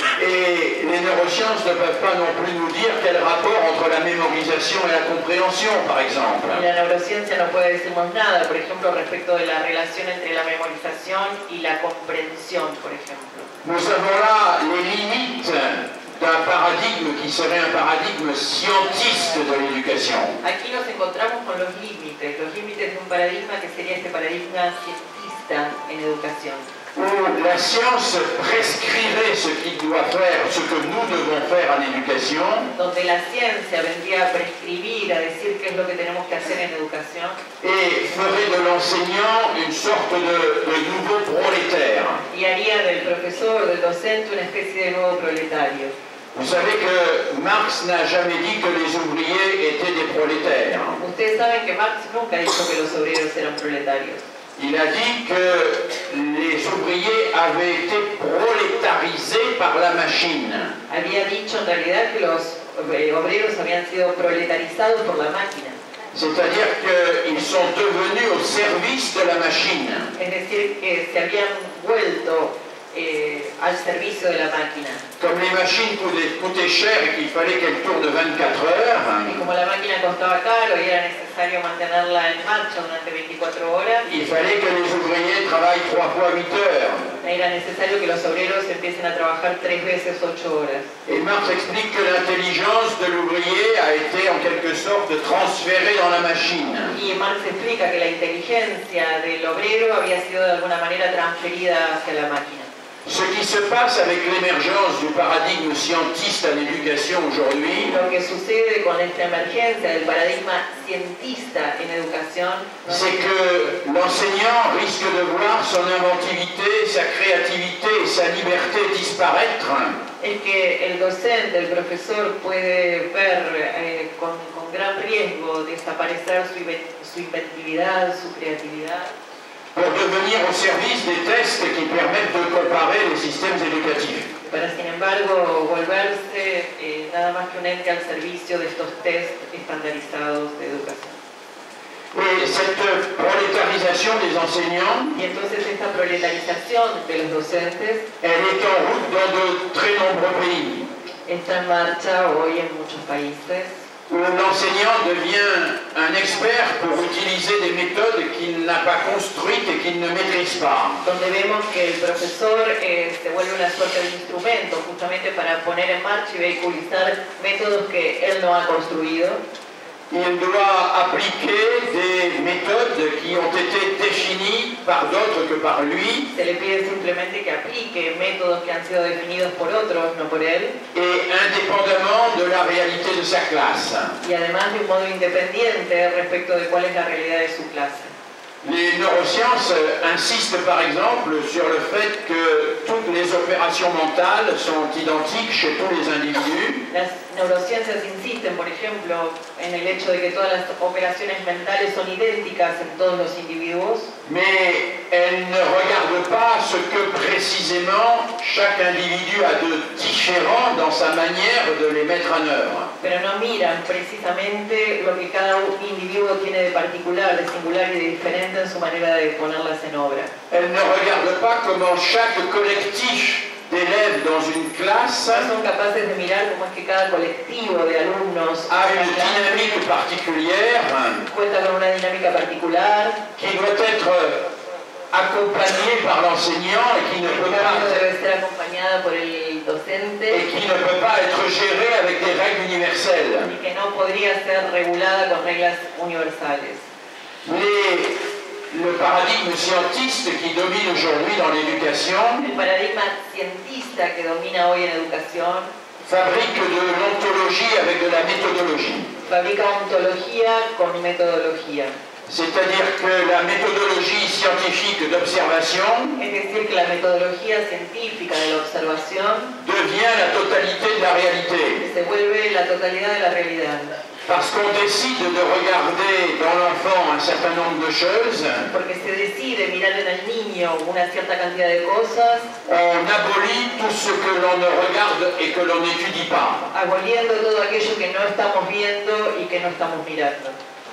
Et les neurosciences ne peuvent pas non plus nous dire quel rapport entre la mémorisation et la compréhension, par exemple. Y la neurociencia no puede decirnos nada, por ejemplo, respecto de la relación entre la memorización y la comprensión, por ejemplo. Nous avons là les limites d'un paradigme qui serait un paradigme scientiste de l'éducation. Aquí nos encontramos con los límites, los límites de un paradigma que sería este paradigma cientista en educación. Où la science prescrirait ce qu'il doit faire, ce que nous devons faire en éducation, Donde la ciencia vendría a prescribir, a decir qué es lo que tenemos que hacer en educación, et ferait de l'enseignant une sorte de, de nouveau prolétaire. y haría del profesor, del docente, una especie de nuevo proletario. Vous savez que Marx n'a jamais dit que les ouvriers étaient des prolétaires. Ustedes saben que Marx nunca dijo que los obreros eran proletarios. Il a dit que les ouvriers avaient été prolétarisés par la machine. Había dicho en realidad que los eh, obreros habían sido proletarizados por la máquina. C'est-à-dire qu'ils sont devenus au service de la machine. Es decir, que se habían vuelto eh, al servicio de la máquina. Comme les machines coûtaient, coûtaient cher et qu'il fallait qu'elles tournent vingt-quatre heures, Y como la máquina costaba caro y era necesario mantenerla en marcha durante veinticuatro horas, il fallait que les ouvriers travaillent trois fois huit heures. era necesario que los obreros empiecen a trabajar tres veces ocho horas. Et Marx explique que l'intelligence de l'ouvrier a été en quelque sorte transférée dans la machine. Y Marx explica que la inteligencia del obrero había sido de alguna manera transferida hacia la máquina. Ce qui se passe avec l'émergence du paradigme scientiste à l'éducation aujourd'hui, Lo que sucede con esta emergencia del paradigma cientista en educación, ¿no? c'est que l'enseignant risque de voir son inventivité, sa créativité et sa liberté disparaître, Es que el docente, el profesor puede ver eh, con, con gran riesgo desaparecer su, inven- su inventividad, su creatividad, pour devenir au service des tests qui permettent de comparer les systèmes éducatifs. para sin embargo volverse eh, nada más que un ente al servicio de estos test estandarizados de educación. Et cette prolétarisation des enseignants, Y entonces esta proletarización de los docentes elle est en route dans de très nombreux pays, está en marcha hoy en muchos países, où l'enseignant devient un expert pour utiliser des méthodes qu'il n'a pas construites et qu'il ne maîtrise pas. donde vemos que el profesor eh, se vuelve una suerte de instrumento justamente para poner en marcha y vehiculizar métodos que él no ha construido. Il doit appliquer des méthodes qui ont été définies par d'autres que par lui, Se le pide simplemente que aplique métodos que han sido definidos por otros, no por él, et indépendamment de la réalité de sa classe. y además de un modo independiente respecto de cuál es la realidad de su clase. Les neurosciences insistent par exemple sur le fait que toutes les opérations mentales sont identiques chez tous les individus, Las neurociencias insisten, por ejemplo, en el hecho de que todas las operaciones mentales son idénticas en todos los individuos, mais elles ne regardent pas ce que précisément chaque individu a de différent dans sa manière de les mettre en œuvre. pero no miran precisamente lo que cada individuo tiene de particular, de singular y de diferente en su manera de ponerlas en obra. Elles ne regardent pas comment chaque collectif d'élèves dans une classe no son capaces de mirar cómo es que cada colectivo de alumnos a en une la clase dynamique particulière cuenta con una dinámica particular, qui doit être accompagnée par l'enseignant et qui ne peut que pas debe ser acompañada por el docente et qui ne peut pas être gérée avec des règles universelles. y que no podría ser regulada con reglas universales. Les, le paradigme scientiste qui domine aujourd'hui dans l'éducation El paradigma cientista que domina hoy en educación fabrique de l'ontologie avec de la méthodologie. fabrica ontología con metodología. C'est-à-dire que la méthodologie scientifique d'observation Es decir, que la metodología científica de la observación devient la totalité de la réalité. se vuelve la totalidad de la realidad. Parce qu'on décide de regarder dans l'enfant un certain nombre de choses, Porque se decide mirar en el niño una cierta cantidad de cosas, on abolit tout ce que l'on ne regarde et que l'on n'étudie pas. aboliendo todo aquello que no estamos viendo y que no estamos mirando.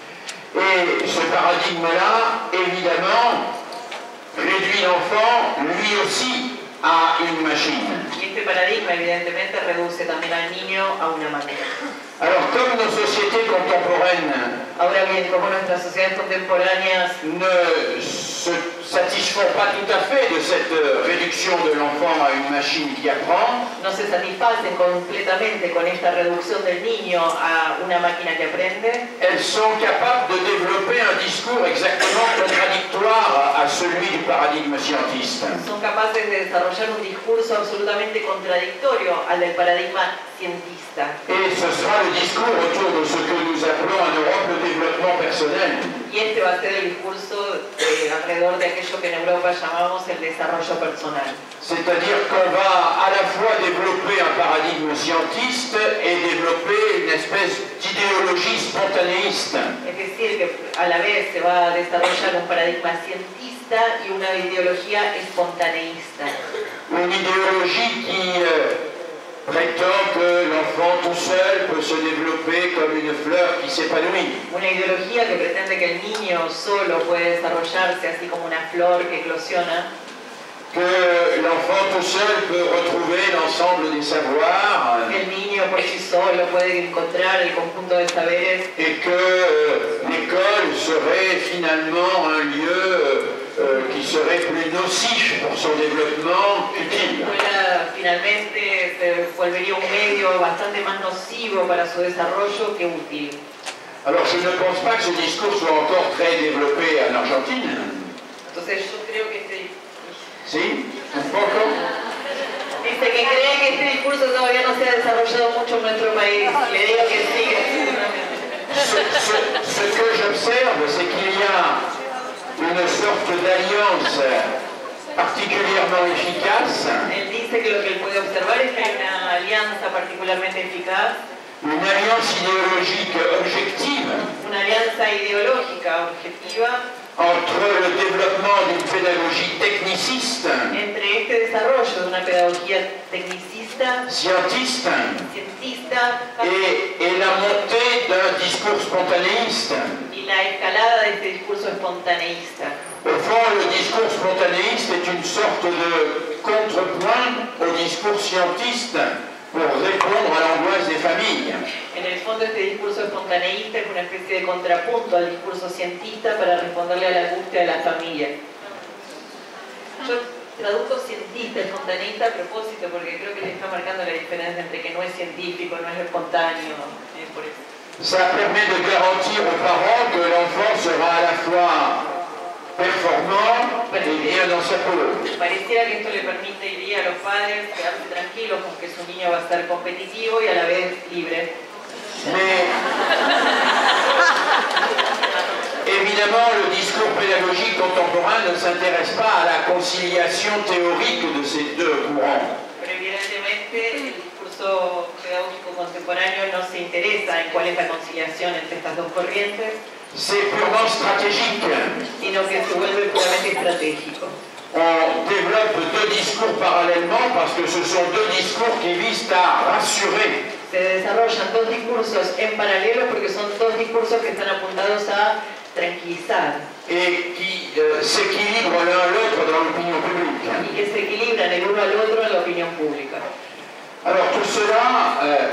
Et ce paradigme-là, évidemment, réduit l'enfant, lui aussi, à une machine. Y este paradigma evidentemente reduce también al niño a una máquina. Alors, comme nos sociétés contemporaines Ahora bien, como nuestras sociedades contemporáneas ne se satisfont pas tout à fait de cette réduction de l'enfant à une machine qui apprend, no se satisfacen completamente con esta reducción del niño a una máquina que aprende, elles sont capables de développer un discours exactement contradictoire à celui du paradigme scientiste. son capaces de desarrollar un discurso absolutamente contradictorio al del paradigma cientista. Et ce sera le discours autour de ce que nous appelons en Europe le développement personnel. Y este va a ser el discurso eh, alrededor de aquello que en Europa llamamos el desarrollo personal. C'est-à-dire qu'on va à la fois développer un paradigme scientiste et développer une espèce d'idéologie spontanéiste. Es decir, que a la vez se va a desarrollar un paradigma cientista y una ideología espontaneísta. Une idéologie qui euh, prétend que l'enfant tout seul peut se développer comme une fleur qui s'épanouit. Una ideología que pretende que el niño solo puede desarrollarse así como una flor que eclosiona, Que l'enfant tout seul peut retrouver l'ensemble des savoirs que el niño por sí solo puede encontrar el conjunto de saberes et que euh, l'école serait finalement un lieu euh, qui serait plus nocif pour son développement la utile. escuela finalmente se volvería un medio bastante más nocivo para su desarrollo que útil. Alors je ne pense pas que ce discours soit encore très développé en Argentine. Entonces yo creo que este, Si? Un poco? dice que cree que este discurso todavía no se ha desarrollado mucho en nuestro país. Le digo que sí, que seguramente. Ce, ce, ce que j'observe, c'est qu'il y a une sorte d'alliance particulièrement efficace, Él dice que lo que él puede observar es que hay una alianza particularmente eficaz, une alliance idéologique objective una alianza ideológica objetiva entre le développement d'une pédagogie techniciste, entre este desarrollo de una pedagogía tecnicista, scientiste, cientista et, et la montée d'un discours spontanéiste. y la escalada de este discurso espontaneísta. Au fond, le discours spontanéiste est une sorte de contrepoint au discours scientiste pour répondre à l'angoisse des familles. En el fondo este discurso espontaneísta es una especie de contrapunto al discurso cientista para responderle a la angustia de la familia. Yo traduzco cientista, espontaneísta a propósito porque creo que le está marcando la diferencia entre que no es científico, no es espontáneo, eh, por eso. Ça permet de garantir aux parents que l'enfant sera à la fois performant et bien dans sa peau. Pareciera que esto le permitiría a los padres quedarse tranquilos con que su niño va a ser competitivo y a la vez libre. Mais évidemment, le discours pédagogique contemporain ne s'intéresse pas à la conciliation théorique de ces deux courants. Pero evidentemente el discurso pedagógico contemporáneo no se interesa en cuál es la conciliación entre estas dos corrientes, C'est purement stratégique. sino que se vuelve puramente estratégico. On développe deux discours parallèlement parce que ce sont deux discours qui visent à rassurer. Se desarrollan dos discursos en paralelo porque son dos discursos que están apuntados a tranquilizar Et qui euh, s'équilibrent l'un l'autre dans l'opinion publique. y que se equilibran el uno al otro en la opinión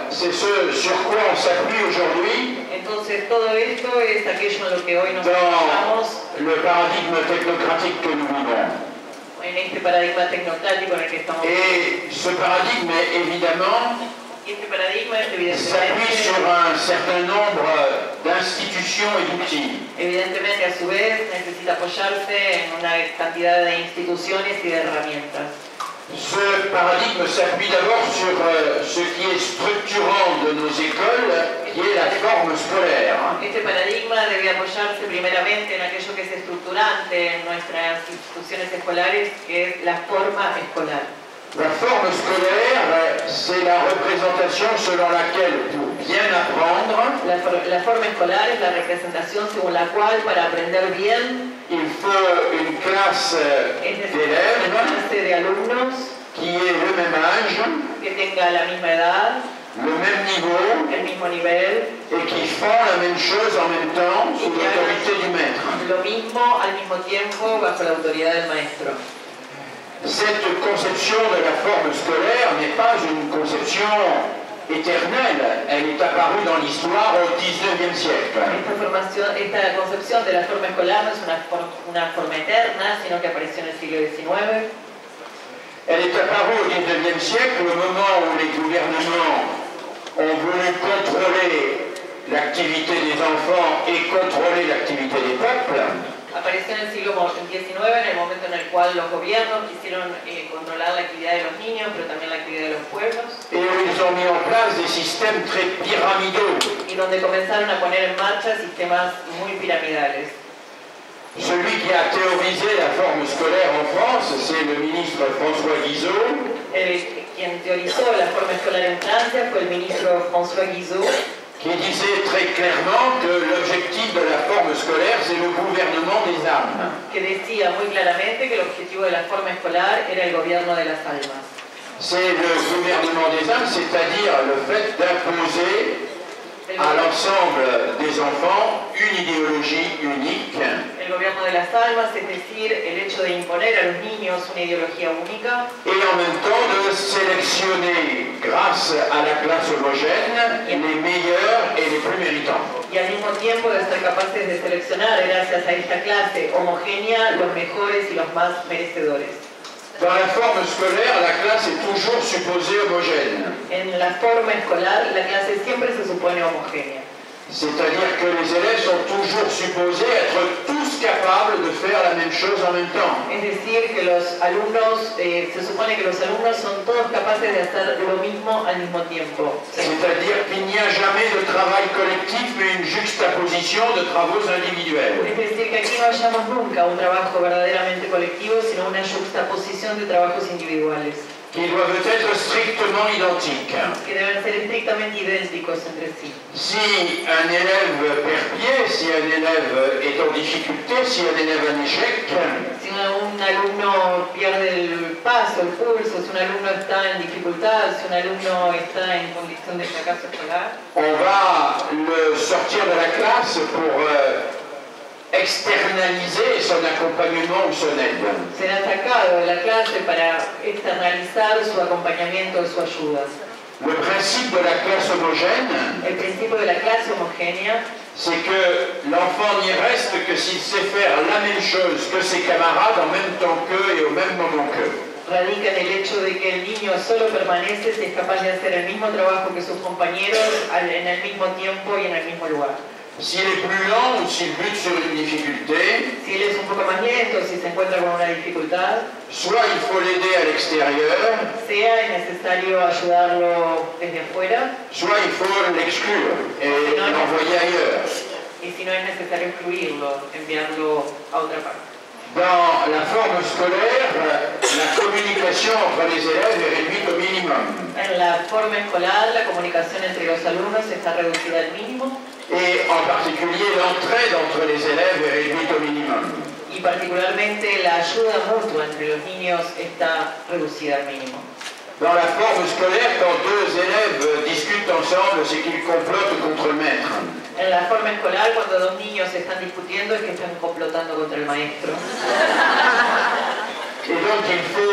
c'est ce sur quoi on s'appuie aujourd'hui Entonces todo esto es aquello en lo que hoy nos dans enfocamos le paradigme technocratique que nous vivons. en este paradigma tecnocrático en el que estamos. Et ce paradigme, évidemment, Y este paradigma s'appuie sur evidentemente, un certain nombre d'institutions et d'outils. evidentemente a su vez necesita apoyarse en una cantidad de instituciones y de herramientas. Ce paradigme s'appuie d'abord sur euh, ce qui est structurant de nos écoles, qui est la forme scolaire. Este paradigma debe apoyarse primeramente en aquello que es estructurante en nuestras instituciones escolares, que es la forma escolar. La forme scolaire, c'est la représentation selon laquelle, pour bien apprendre, La, for la forma escolar es la representación según la cual, para aprender bien, il faut une classe es necesaria d'élèves una clase de alumnos qui ait le même âge, que tenga la misma edad, le même niveau, el mismo nivel, et qui font la même chose en même temps sous l'autorité du maître. lo mismo al mismo tiempo bajo la autoridad del maestro. Cette conception de la forme scolaire n'est pas une conception éternelle, elle est apparue dans l'histoire au dix-neuvième siècle. Esta, formación, esta concepción de la forma escolar no es una, for una forma eterna, sino que apareció en el siglo diecinueve. Elle est apparue au dix-neuvième siècle au moment où les gouvernements ont voulu contrôler l'activité des enfants et contrôler l'activité des peuples. Apareció en el siglo diecinueve, en el momento en el cual los gobiernos quisieron eh, controlar la actividad de los niños, pero también la actividad de los pueblos. Et où ils ont mis en place des systèmes très pyramidaux. Y donde comenzaron a poner en marcha sistemas muy piramidales. Celui qui a théorisé la forme scolaire en France, c'est le ministre François Guizot. El, quien teorizó la forma escolar en Francia fue el ministro François Guizot, qui disait très clairement que l'objectif de la forme scolaire, c'est le gouvernement des âmes. que decía muy claramente que el objetivo de la forma escolar era el gobierno de las almas. C'est le gouvernement des âmes, c'est-à-dire le fait d'imposer à l'ensemble des enfants une idéologie unique. El gobierno de las almas, es decir, el hecho de imponer a los niños una ideología única Et en même temps de sélectionner, grâce à la classe homogène, les meilleurs et les plus méritants. y al mismo tiempo de ser capaces de seleccionar, gracias a esta clase homogénea, los mejores y los más merecedores. Dans la forme scolaire, la classe est toujours supposée homogène. En la forma escolar, la clase siempre se supone homogénea. C'est-à-dire que les élèves sont toujours supposés être tous capables de faire la même chose en même temps. Es decir, que los alumnos, eh, se supone que los alumnos son todos capaces de hacer lo mismo al mismo tiempo. C'est-à-dire qu'il n'y a jamais de travail collectif, mais une juxtaposition de travaux individuels. Es decir, que aquí no hallamos nunca un trabajo verdaderamente colectivo, sino una juxtaposición de trabajos individuales, Qui doivent être strictement identiques. que deben ser estrictamente idénticos entre sí. Si un élève perd pied, si un élève est en difficulté, si un élève a un échec, Si un, un alumno pierde el paso, el pulso, si un alumno está en dificultad, si un alumno está en condición de fracaso escolar, on va le sortir de la classe pour euh, externaliser son accompagnement ou son aide. será sacado de la clase para externalizar su acompañamiento y su ayuda. Le principe de la classe homogène, El principio de la clase homogénea c'est que l'enfant n'y reste que s'il sait faire la même chose que ses camarades en même temps qu'eux et au même moment qu'eux. radica en el hecho de que el niño solo permanece si es capaz de hacer el mismo trabajo que sus compañeros al- en el mismo tiempo y en el mismo lugar. S'il est plus lent ou s'il bute sur une difficulté, Si él es un poco más lento, si se encuentra con una dificultad, soit il faut l'aider à l'extérieur, sea es necesario ayudarlo desde afuera, soit il faut l'exclure et l'envoyer ailleurs. y si no es necesario excluirlo, enviarlo a otra parte. Dans la forme scolaire, la communication entre les élèves est réduite au minimum. En la forma escolar, la comunicación entre los alumnos está reducida al mínimo, Et en particulier, l'entraide entre les élèves est réduite au minimum. y particularmente la ayuda mutua entre los niños está reducida al mínimo. Dans la forme scolaire, quand deux élèves discutent ensemble, c'est qu'ils complotent contre le maître. En la forma escolar, cuando dos niños están discutiendo, es que están complotando contra el maestro. Et donc il faut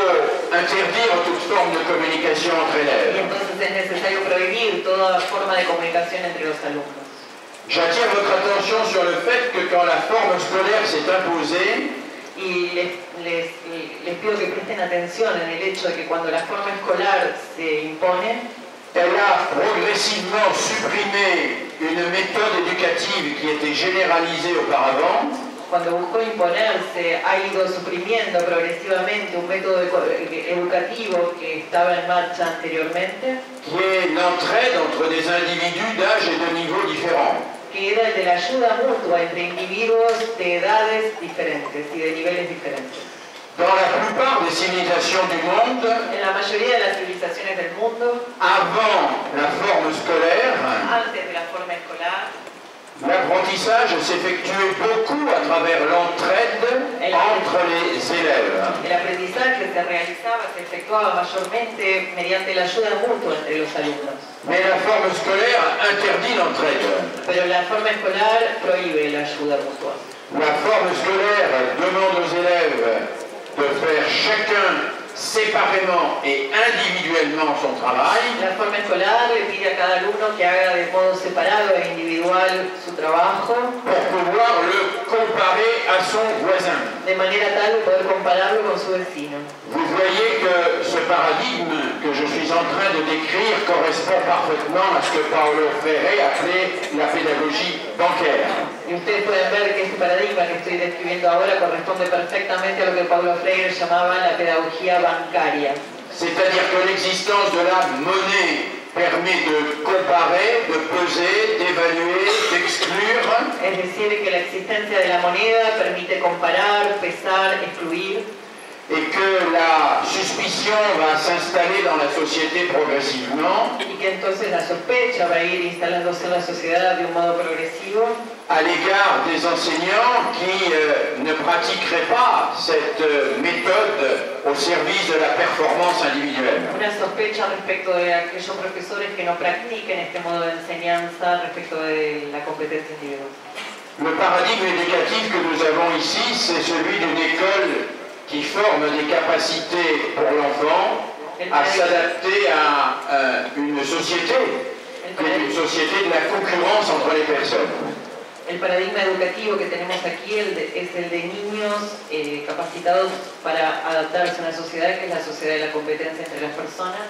interdire toute forme de communication entre Y élèves. entonces es necesario prohibir toda forma de comunicación entre los alumnos. J'attire votre attention sur le fait que quand la forme scolaire s'est imposée, Y les, les, les pido que presten atención en el hecho de que cuando la forma escolar se impone, elle a progressivement supprimé une méthode éducative qui était généralisée auparavant, cuando buscó imponerse, ha ido suprimiendo progresivamente un método educativo que estaba en marcha anteriormente, qui est l'entraide entre des individus d'âge et de niveaux différents. que era el de la ayuda mutua entre individuos de edades diferentes y de niveles diferentes. Dans la plupart des civilisations du monde, En la mayoría de las civilizaciones del mundo, avant la forme scolaire, antes de la forma escolar, l'apprentissage s'effectuait beaucoup à travers l'entraide entre les élèves. el aprendizaje se realizaba, se efectuaba mayormente mediante la ayuda mutua entre los alumnos. Mais la forme scolaire interdit l'entraide. Pero la forma escolar prohíbe la ayuda mutua. La forme scolaire demande aux élèves de faire chacun séparément et individuellement son travail, La forma escolar le pide a cada alumno que haga de modo separado e individual su trabajo, pour pouvoir le comparer à son voisin. de manera tal de poder compararlo con su vecino. Vous voyez que ce paradigme que je suis en train de décrire correspond parfaitement à ce que Paulo Freire appelait la pédagogie bancaire. Y ustedes pueden ver que este paradigma que estoy describiendo ahora corresponde perfectamente a lo que Paulo Freire llamaba la pedagogía bancaria. C'est-à-dire que l'existence de la monnaie permet de comparer, de peser, d'évaluer, d'exclure, Es decir, que la existencia de la moneda permite comparar, pesar, excluir, et que la suspicion va s'installer dans la société progressivement y que entonces la sospecha va a ir instalándose en la sociedad de un modo progresivo à l'égard des enseignants qui euh, ne pratiqueraient pas cette euh, méthode au service de la performance individuelle. una sospecha respecto de aquellos profesores que no practiquen este modo de enseñanza respecto de la competencia individual. Le paradigme éducatif que nous avons ici, c'est celui d'une école qui forme des capacités pour l'enfant à s'adapter à euh, une société, qui est une société de la concurrence entre les personnes. El paradigma educativo que tenemos aquí el de, es el de niños eh, capacitados para adaptarse a una sociedad que es la sociedad de la competencia entre las personas.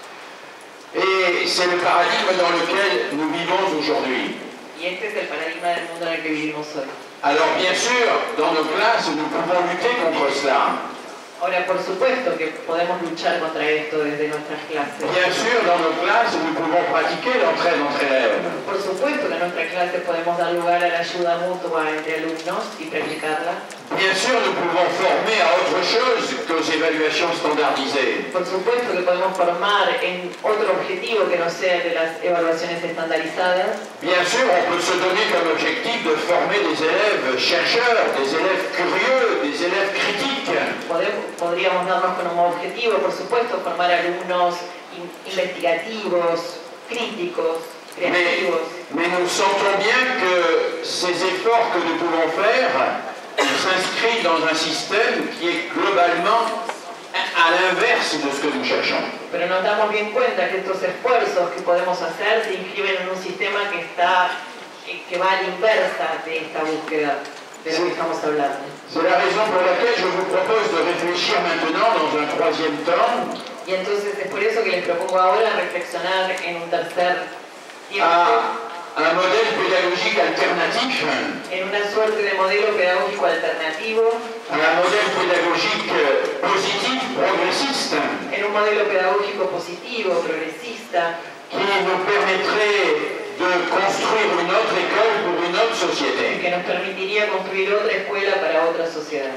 Et c'est le paradigme dans lequel nous vivons aujourd'hui. Y este es el paradigma del mundo en el que vivimos hoy. Alors bien sûr, dans nos classes, nous pouvons lutter contre cela. Ahora, por supuesto que podemos luchar contra esto desde nuestras clases. Bien sûr, dans nos classes, nous pouvons pratiquer l'entraide entre élèves. Por supuesto que en nuestras clases podemos dar lugar a la ayuda mutua entre alumnos y practicarla. Bien sûr, nous pouvons former à autre chose qu'aux évaluations standardisées. Por supuesto que podemos formar en otro objetivo que no sea el de las evaluaciones estandarizadas. Bien sûr, on peut se donner comme objectif de former des élèves chercheurs, des élèves curieux, des élèves critiques. Podemos, podríamos darnos como objetivo, por supuesto, formar alumnos in, investigativos, críticos, Mais, creativos. mais nous sentons bien que ces efforts que nous pouvons faire s'inscrivent dans un système qui est globalement à l'inverse de ce que nous cherchons. Pero nos damos bien cuenta que estos esfuerzos que podemos hacer se inscriben en un sistema que está que va a la inversa de esta búsqueda de la que estamos hablando. C'est la raison pour laquelle je vous propose de réfléchir maintenant dans un troisième temps Y entonces es por eso que les propongo ahora reflexionar en un tercer tiempo, à un modèle pédagogique alternatif, en una suerte de modelo pedagógico alternativo, à un modèle pédagogique positif, progressiste, en un modelo pedagógico positivo, progresista, qui nous permettrait de construire une autre école pour une autre société. que nos permitiría construir otra escuela para otra sociedad.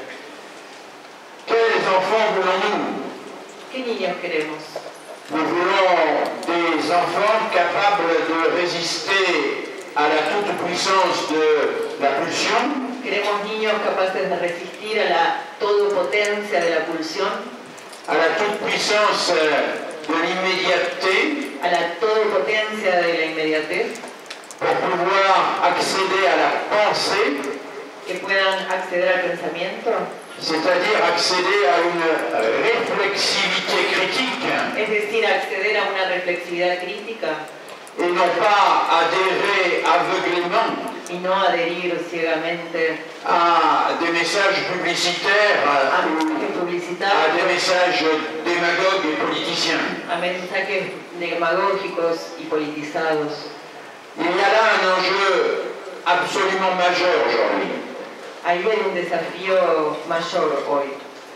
Quels enfants voulons-nous? ¿Qué niños queremos? Nous voulons des enfants capables de résister à la toute-puissance de la pulsion, Queremos niños capaces de resistir a la todopotencia de la pulsión, à la toute-puissance de l'immédiateté, a la todopotencia de la inmediatez, pour pouvoir accéder à la pensée, que puedan acceder al pensamiento, c'est-à-dire accéder à une réflexivité critique, es decir, acceder a una reflexividad crítica et non pas adhérer aveuglément y no adherir ciegamente à des messages publicitaires a ou mensajes à des publicitarios, messages démagogues et politiciens. a mensajes demagógicos y politizados. Il y a là un enjeu absolument majeur aujourd'hui. Ahí hay un desafío mayor hoy.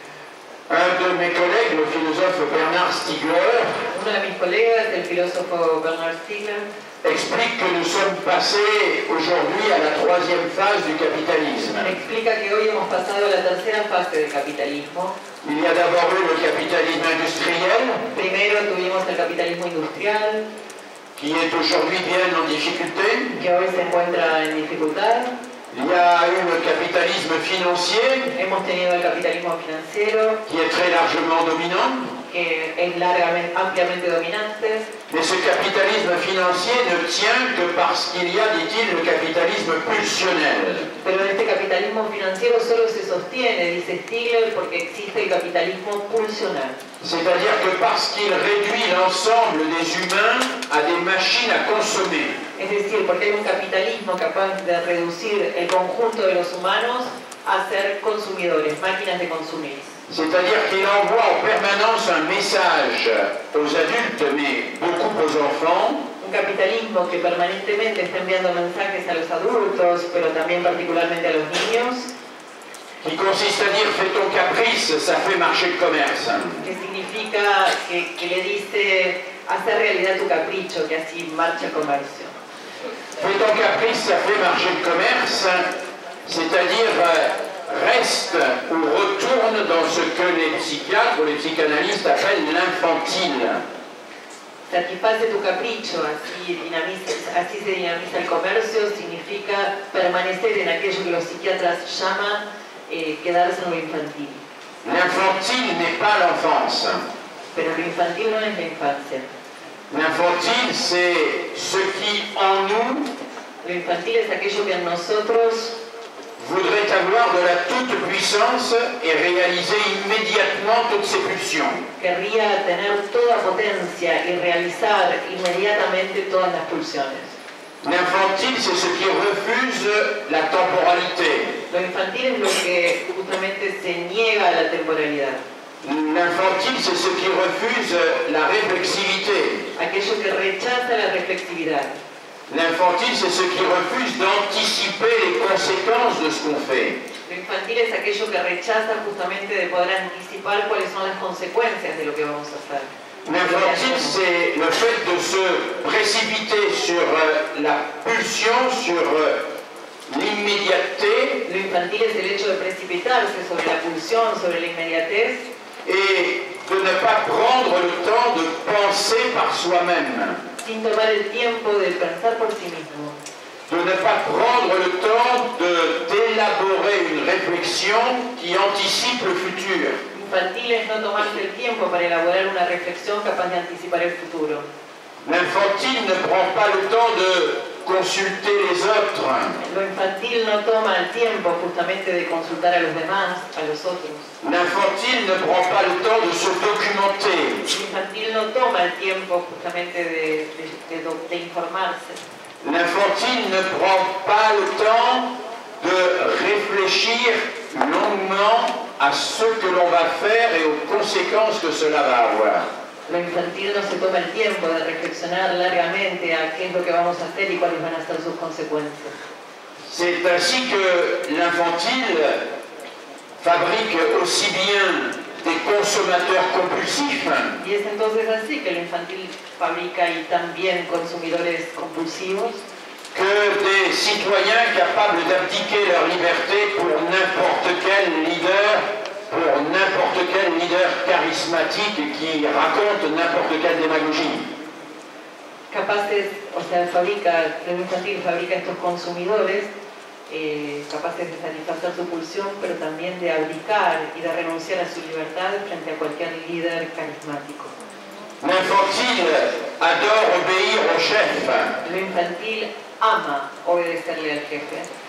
Un de mes collègues, le philosophe Bernard Stiegler, Uno de mis colegas, el filósofo Bernard Stiegler, explique que nous sommes passés aujourd'hui à la troisième phase du capitalisme. explica que hoy hemos pasado a la tercera fase del capitalismo. Il y a d'abord eu le capitalisme industriel, Primero tuvimos el capitalismo industrial, qui est aujourd'hui bien en difficulté. que hoy se encuentra en dificultad. Il y a eu le capitalisme financier, Hemos tenido el capitalismo financiero, qui est très largement dominant. que es largamente, ampliamente dominante, Mais ce capitalisme financier ne tient que parce qu'il y a, dit-il, le capitalisme pulsionnel. pero este capitalismo financiero solo se sostiene, dice Stiegler, porque existe el capitalismo pulsional. C'est-à-dire que parce qu'il réduit l'ensemble des humains à des machines à consommer. Es decir, porque hay un capitalismo capaz de reducir el conjunto de los humanos a ser consumidores, máquinas de consumir. C'est-à-dire qu'il envoie en permanence un message aux adultes, mais beaucoup aux enfants, Un capitalismo que permanentemente está enviando mensajes a los adultos, pero también particularmente a los niños, qui consiste à dire fais ton caprice, ça fait marcher le commerce. que significa que, que le dice hacer realidad tu capricho, que así marcha el comercio. Fais ton caprice, ça fait marcher le commerce, c'est-à-dire euh, reste ou retourne dans ce que les psychiatres ou les psychanalystes appellent l'infantile. Satisface tu capricho, así, dinamiza, así se dinamiza el comercio, significa permanecer en aquello que los psiquiatras llaman eh, quedarse en lo infantil. L'infantile n'est pas l'enfance. Pero lo infantil no es la infancia. L'infantile, c'est ce qui en nous Lo infantil es aquello que en nosotros voudrait avoir de la toute-puissance et réaliser immédiatement toutes ses pulsions. querría tener toda potencia y realizar inmediatamente todas las pulsiones. L'infantile, c'est ce qui refuse la temporalité. Lo infantil es lo que justamente se niega a la temporalidad. L'infantile, c'est ce qui refuse la réflexivité. Aquello que rechaza la reflexividad. L'infantile, c'est ce qui refuse d'anticiper les conséquences de ce qu'on fait. Lo infantil es aquello que rechaza justamente de poder anticipar cuáles son las consecuencias de lo que vamos a hacer. L'infantile, c'est le fait de se précipiter sur euh, la pulsion, sur euh, l'immédiateté Lo infantil es el hecho de precipitarse sobre la pulsión, sobre la inmediatez et de ne pas prendre le temps de penser par soi-même. sin tomar el tiempo de pensar por sí mismo. De ne pas prendre le temps de- d'élaborer une réflexion qui anticipe le futur. Infantil es no tomarse el tiempo para elaborar una reflexión capaz de anticipar el futuro. L'infantile ne prend pas le temps de consulter les autres. Lo infantil no toma el tiempo justamente de consultar a los demás, a los otros. L'infantile ne prend pas le temps de se documenter. Lo infantil no toma el tiempo justamente de, de- de do- de informarse. L'infantile ne prend pas le temps de réfléchir longuement à ce que l'on va faire et aux conséquences que cela va avoir. Lo infantil no se toma el tiempo de reflexionar largamente a qué es lo que vamos a hacer y cuáles van a ser sus consecuencias. C'est ainsi que l'infantile fabrique aussi bien des consommateurs compulsifs Y es entonces así que lo infantil fabrica y también consumidores compulsivos, que des citoyens capables d'abdiquer leur liberté pour n'importe quel leader, pour n'importe quel leader charismatique qui raconte n'importe quelle démagogie. capaces, o sea, fabrica, lo infantil fabrica estos consumidores eh, capaces de satisfacer su pulsión, pero también de abdicar y de renunciar a su libertad frente a cualquier líder carismático. L'infantile adore obéir au chef. Lo infantil ama obedecerle al jefe.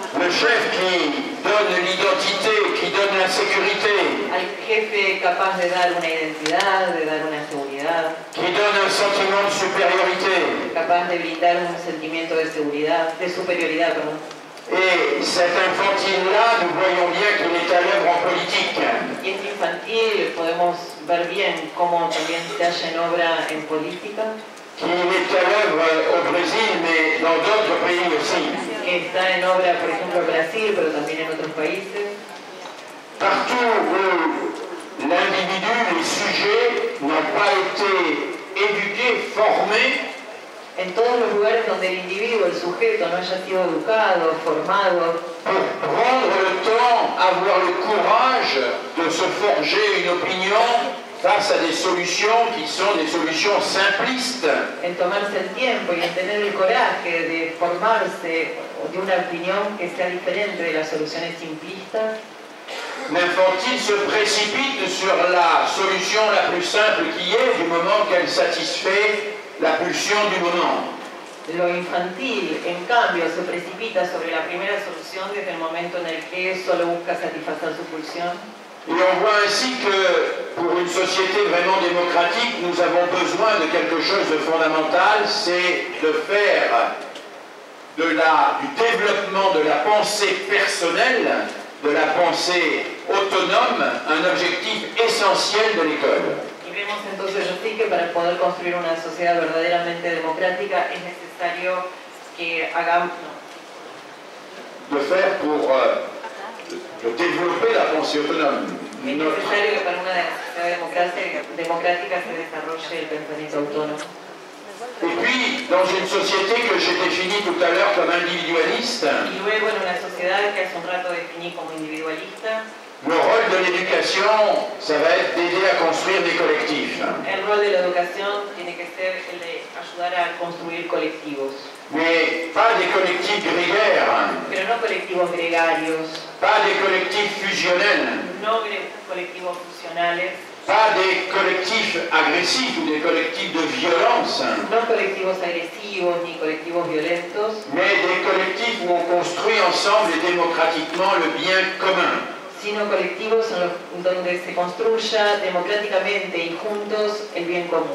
Le chef qui donne l'identité, qui donne la sécurité, al jefe capaz de dar una identidad, de dar una seguridad, qui donne un sentiment de supériorité. capaz de brindar un sentimiento de seguridad, de superioridad, perdón. Et cet infantile-là, nous voyons bien qu'il est à l'œuvre en politique. Y este infantil podemos ver bien cómo también se halla en obra en política, Qu'il est à l'œuvre au Brésil, mais dans d'autres pays aussi. que está en obra, por ejemplo, en Brasil, pero también en otros países. Partout où l'individu, les sujets n'ont pas été éduqués, formés, En todos los lugares donde el individuo, el sujeto, no haya sido educado, formado, pour prendre le temps, avoir le courage de se forger une opinion face à des solutions qui sont des solutions simplistes. en tomarse el tiempo y en tener el coraje de formarse de una opinión que sea diferente de las soluciones simplistas, L'infantile se précipite sur la solution la plus simple qui est du moment qu'elle satisfait la pulsion du moment. lo infantil, en cambio, se precipita sobre la primera solución desde el momento en el que solo busca satisfacer su pulsión. Et on voit ainsi que pour une société vraiment démocratique, nous avons besoin de quelque chose de fondamental, c'est de faire de la, du développement de la pensée personnelle, de la pensée autonome, un objectif essentiel de l'école. Y vemos entonces así que para poder construir una sociedad verdaderamente democrática es necesario que hagamos, no, De faire pour euh, de développer la pensée autonome. es Notre- necesario que para una sociedad democrática, democrática se desarrolle el pensamiento autónomo. Et puis, dans une société que j'ai définie tout à l'heure comme individualiste, Y luego en una sociedad que hace un rato definí como individualista, le rôle de l'éducation, ça va être d'aider à construire des collectifs. el rol de la educación tiene que ser el de ayudar a construir colectivos, Mais pas des collectifs grégaires, pero no colectivos gregarios, pas des collectifs fusionnels, no gre- colectivos funcionales, pas des collectifs agressifs ou des collectifs de violence, no colectivos agresivos ni colectivos violentos, mais des collectifs où on construit ensemble et démocratiquement le bien commun. sino colectivos en los, donde se construya democráticamente y juntos el bien común.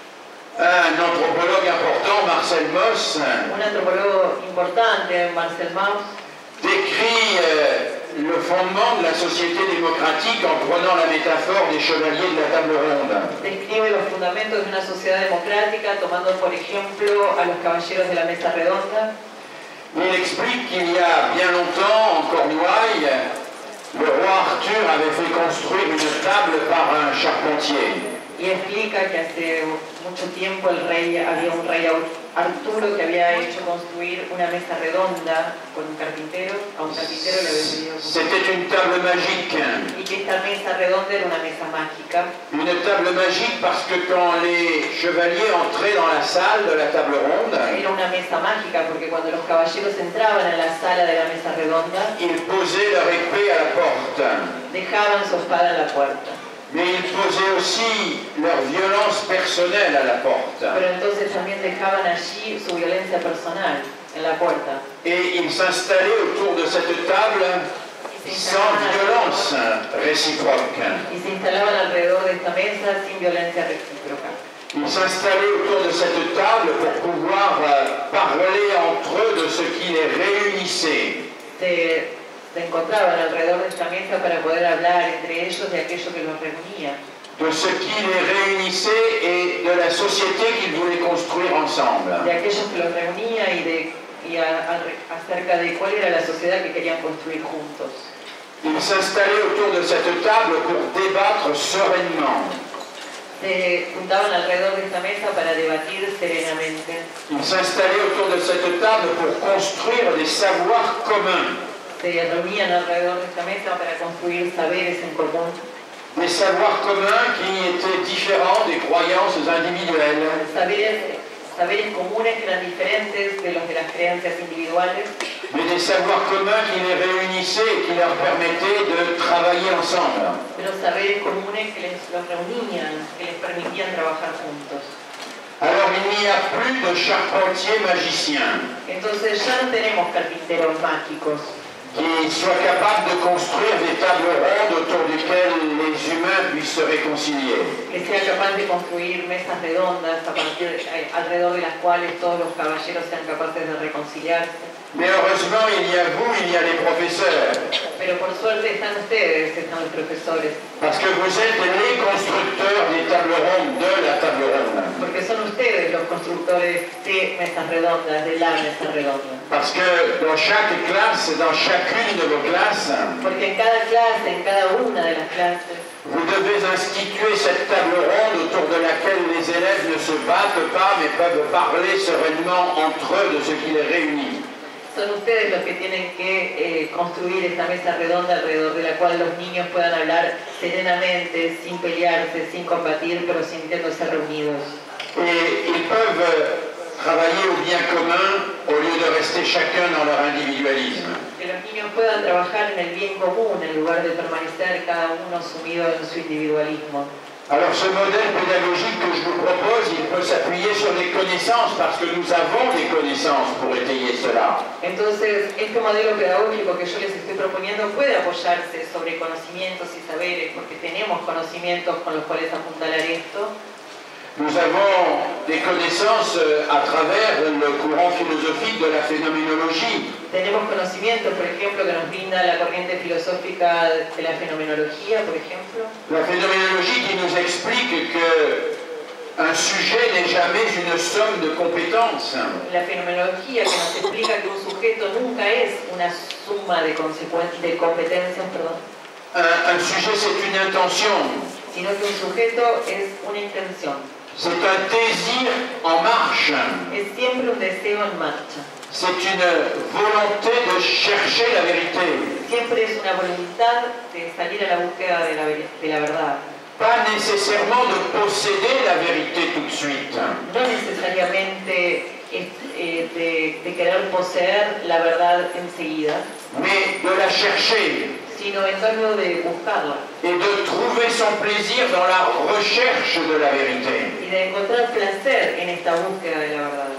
Un anthropologue important, Marcel Mauss, Un antropólogo importante, Marcel Mauss, décrit euh, le fondement de la société démocratique en prenant la métaphore des chevaliers de la table ronde. describe los fundamentos de una sociedad democrática tomando por ejemplo a los caballeros de la mesa redonda. Il explique qu'il y a bien longtemps, en Cornouailles, le roi Arthur avait fait construire une table par un charpentier. Y explica que hace mucho tiempo el rey, había un rey Arturo que había hecho construir una mesa redonda con un carpintero, a un carpintero le había pedido C'était une table magique. y que esta mesa redonda era una mesa mágica. Une table magique parce que quand les chevaliers entraient dans la salle de la table ronde, Era una mesa mágica porque cuando los caballeros entraban en la sala de la mesa redonda, ils posaient leur épée à la porte. dejaban su espada en la puerta. Mais ils posaient aussi leur violence personnelle à la porte. Pero entonces también dejaban allí su violencia personal en la puerta. Et ils s'installaient autour de cette table Y se sans instalaban, violence réciproque. y se instalaban alrededor de esta mesa sin violencia recíproca. Ils s'installaient autour de cette table pour pouvoir euh, parler entre eux de ce qui les réunissait. Se, se encontraban alrededor de esta mesa para poder hablar entre ellos de aquello que los reunía, De ce qui les réunissait et de la société qu'ils voulaient construire ensemble. de aquello que los reunía y, de, y a- a- acerca de cuál era la sociedad que querían construir juntos. Ils s'installaient autour de cette table pour débattre sereinement. Se juntaban alrededor de esta mesa para debatir serenamente. Ils s'installaient autour de cette table pour construire des savoirs communs. Se reunían alrededor de esta mesa para construir saberes en común, Des savoirs communs qui étaient différents des croyances individuelles. saberes, saberes comunes que eran diferentes de los de las creencias individuales, Mais des savoirs communs qui les réunissaient et qui leur permettaient de travailler ensemble. pero saberes comunes que les, los reunían, que les permitían trabajar juntos. Alors il n'y a plus de charpentiers magiciens Entonces ya no tenemos carpinteros mágicos qui soient capables de construire des tables rondes autour desquelles les humains puissent se réconcilier. que sea capaz de construir mesas redondas a partir, eh, alrededor de las cuales todos los caballeros sean capaces de reconciliarse. Mais heureusement, il y a vous, il y a les professeurs, Pero por suerte están ustedes, están los profesores, parce que vous êtes les constructeurs des tables rondes, de la table ronde. porque son ustedes los constructores de mesas redondas, de la mesa redonda. Parce que dans chaque classe, dans chacune de vos classes, Porque en cada clase, en cada una de las clases, vous devez instituer cette table ronde autour de laquelle les élèves ne se battent pas, mais peuvent parler sereinement entre eux de ce qui les réunit. son ustedes los que tienen que eh, construir esta mesa redonda alrededor de la cual los niños puedan hablar serenamente, sin pelearse, sin combatir, pero sintiéndose reunidos. Et ils peuvent travailler au bien commun au lieu de rester chacun dans leur individualisme. Que los niños puedan trabajar en el bien común en lugar de permanecer cada uno sumido en su individualismo. Alors ce modèle pédagogique que je vous propose, il peut s'appuyer sur des connaissances parce que nous avons des connaissances pour étayer cela. Entonces, este modelo pedagógico que yo les estoy proponiendo puede apoyarse sobre conocimientos y saberes, porque tenemos conocimientos con los cuales apuntalar esto. Nous avons des connaissances à travers le courant philosophique de la phénoménologie. Tenemos conocimientos, por ejemplo, que nos brinda la corriente filosófica de la fenomenología, por ejemplo. La phénoménologie qui nous explique que un sujet n'est jamais une somme de compétences. La fenomenología que nos explica que un sujeto nunca es una suma de, de competencias, perdón. Un, un sujet, c'est une intention. Sino que un sujeto es una intención. C'est un désir en marche. Es siempre un deseo en marcha. C'est une volonté de chercher la vérité. Siempre es una voluntad de salir a la búsqueda de la, de la verdad. Pas nécessairement de posséder la vérité tout de suite. No necesariamente es, eh, de, de querer poseer la verdad enseguida, mais de la chercher. Sino en cambio de buscarla. Et de trouver son plaisir dans la recherche de la vérité. Y de encontrar placer en esta búsqueda de la verdad.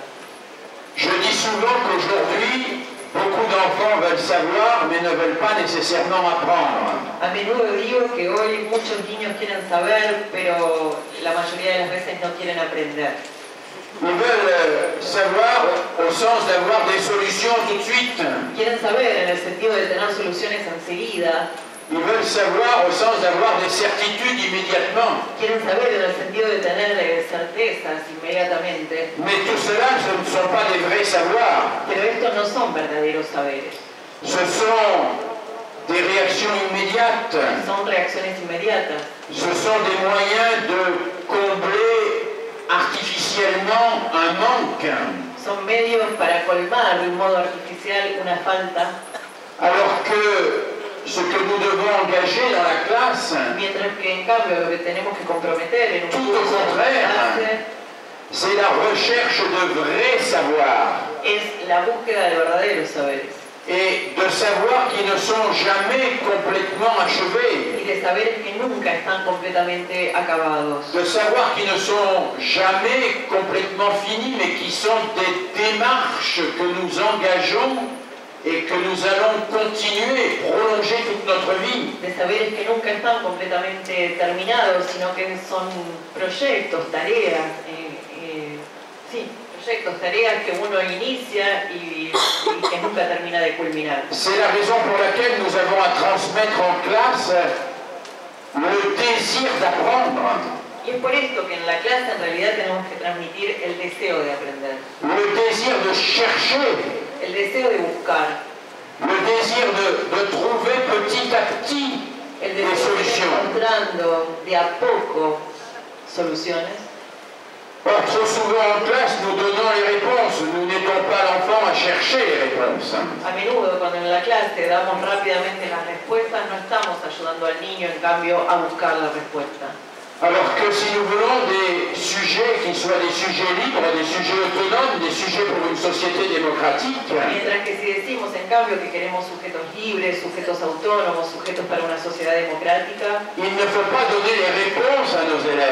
Je dis souvent qu'aujourd'hui, beaucoup d'enfants veulent savoir, mais ne veulent pas nécessairement apprendre. A menudo digo que hoy muchos niños quieren saber, pero la mayoría de las veces no quieren aprender. Ils veulent savoir au sens d'avoir des solutions tout de suite. Quieren saber en el sentido de tener soluciones enseguida. Ils veulent savoir au sens d'avoir des certitudes immédiatement. Quieren saber en el sentido de tener certezas inmediatamente. Mais tout cela, ce ne sont pas des vrais savoirs. Pero estos no son verdaderos saberes. Ce sont des réactions immédiates. Son reacciones inmediatas. Ce sont des moyens de combler artificiellement un manque. Son medios para colmar de un modo artificial una falta. Alors que ce que nous devons engager dans la classe, mientras que en cambio lo que tenemos que comprometer en un tout au contraire, c'est la recherche de vrais savoirs. Es la búsqueda de verdaderos saberes. Et de savoirs qui ne sont jamais complètement achevés. Y de saberes que nunca están completamente acabados. De savoirs qui ne sont jamais complètement finis, mais qui sont des démarches que nous engageons et que nous allons continuer, prolonger toute notre vie. De saberes que nunca están completamente terminados, sino que son proyectos, tareas, eh, eh, sí, proyectos, tareas que uno inicia y, y que nunca termina de culminar. C'est la raison pour laquelle nous avons à transmettre en classe le désir d'apprendre. Y es por esto que en la clase en realidad tenemos que transmitir el deseo de aprender. Le désir de chercher. El deseo de buscar. Le désir de, de trouver petit à petit el des deseo de ir solutions. encontrando de a poco soluciones. Or, trop souvent en classe, nous donnons les réponses. Nous n'aidons pas l'enfant à chercher les réponses. A menudo, cuando en la clase damos rápidamente las respuestas, no estamos ayudando al niño, en cambio, a buscar la respuesta. Alors que si nous voulons des sujets qui soient des sujets libres, des sujets autonomes, des sujets pour une société démocratique, Mientras que si decimos, en cambio, que queremos sujetos libres, sujetos autónomos, sujetos para una sociedad democrática, il ne faut pas donner les réponses à nos élèves.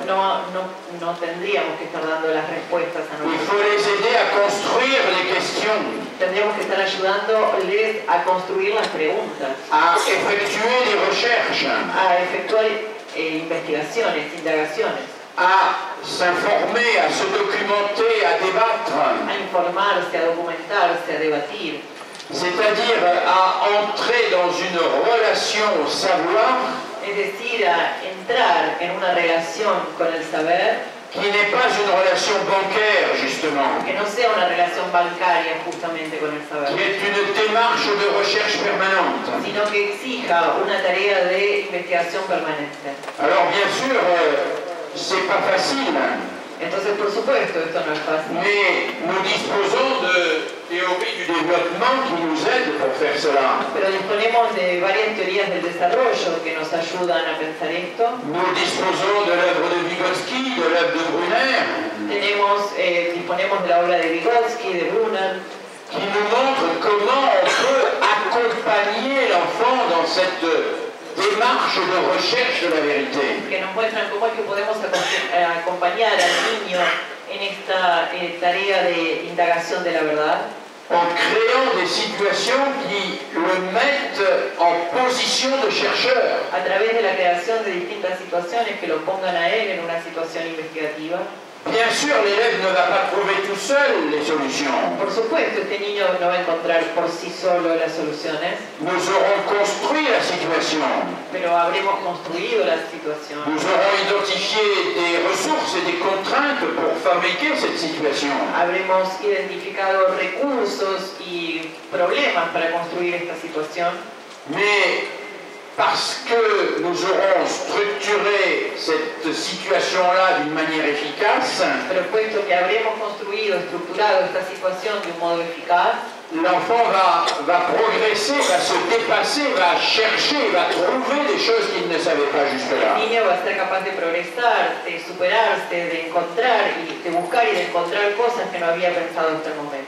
no, no, no tendríamos que estar dando las respuestas a Il nosotros. faut les aider à construire les questions, Tendríamos que estar ayudándoles a construir las preguntas, à effectuer des recherches, a efectuar eh, investigaciones, indagaciones, à s'informer, à se documenter, à débattre, a informarse, a documentarse, a debatir. c'est-à-dire à entrer dans une relation au savoir Es decir, a entrar en una relación con el saber qui n'est pas une relation bancaire, justement, que no sea una relación bancaria justamente con el qui saber, est une démarche de recherche permanente. sino que exija una tarea de investigación permanente. Alors bien sûr, euh, c'est pas facile, Entonces, por supuesto, esto no es fácil, mais nous disposons de théories du développement qui nous aident pour faire cela. pero disponemos de varias teorías del desarrollo que nos ayudan a pensar esto. Nous disposons de l'œuvre de Vygotsky, de l'œuvre de Brunner, Tenemos, eh, disponemos de la obra de Vygotsky, de Brunner, qui nous montre comment on peut accompagner l'enfant dans cette démarche de recherche de la vérité. que nos muestran cómo es que podemos acom- eh, acompañar al niño en esta eh, tarea de indagación de la verdad, En créant des situations qui le mettent en position de chercheur. a través de la creación de distintas situaciones que lo pongan a él en una situación investigativa. Bien sûr, l'élève ne va pas trouver tout seul les solutions. Por supuesto, este niño no va a encontrar por sí solo las soluciones, Nous aurons construit la situation. pero habremos construido la situación. Nous aurons identifié des ressources et des contraintes pour fabriquer cette situation. Habremos identificado recursos y problemas para construir esta situación, Mais parce que nous aurons structuré cette situation-là d'une manière efficace, pero puesto que habremos construido, estructurado esta situación de un modo eficaz, l'enfant va, va progresser, va se dépasser, va chercher, va trouver des choses qu'il ne savait pas el jusque-là. niño va a ser capaz de progresar, de superarse, de encontrar y de buscar y de encontrar cosas que no había pensado hasta el momento.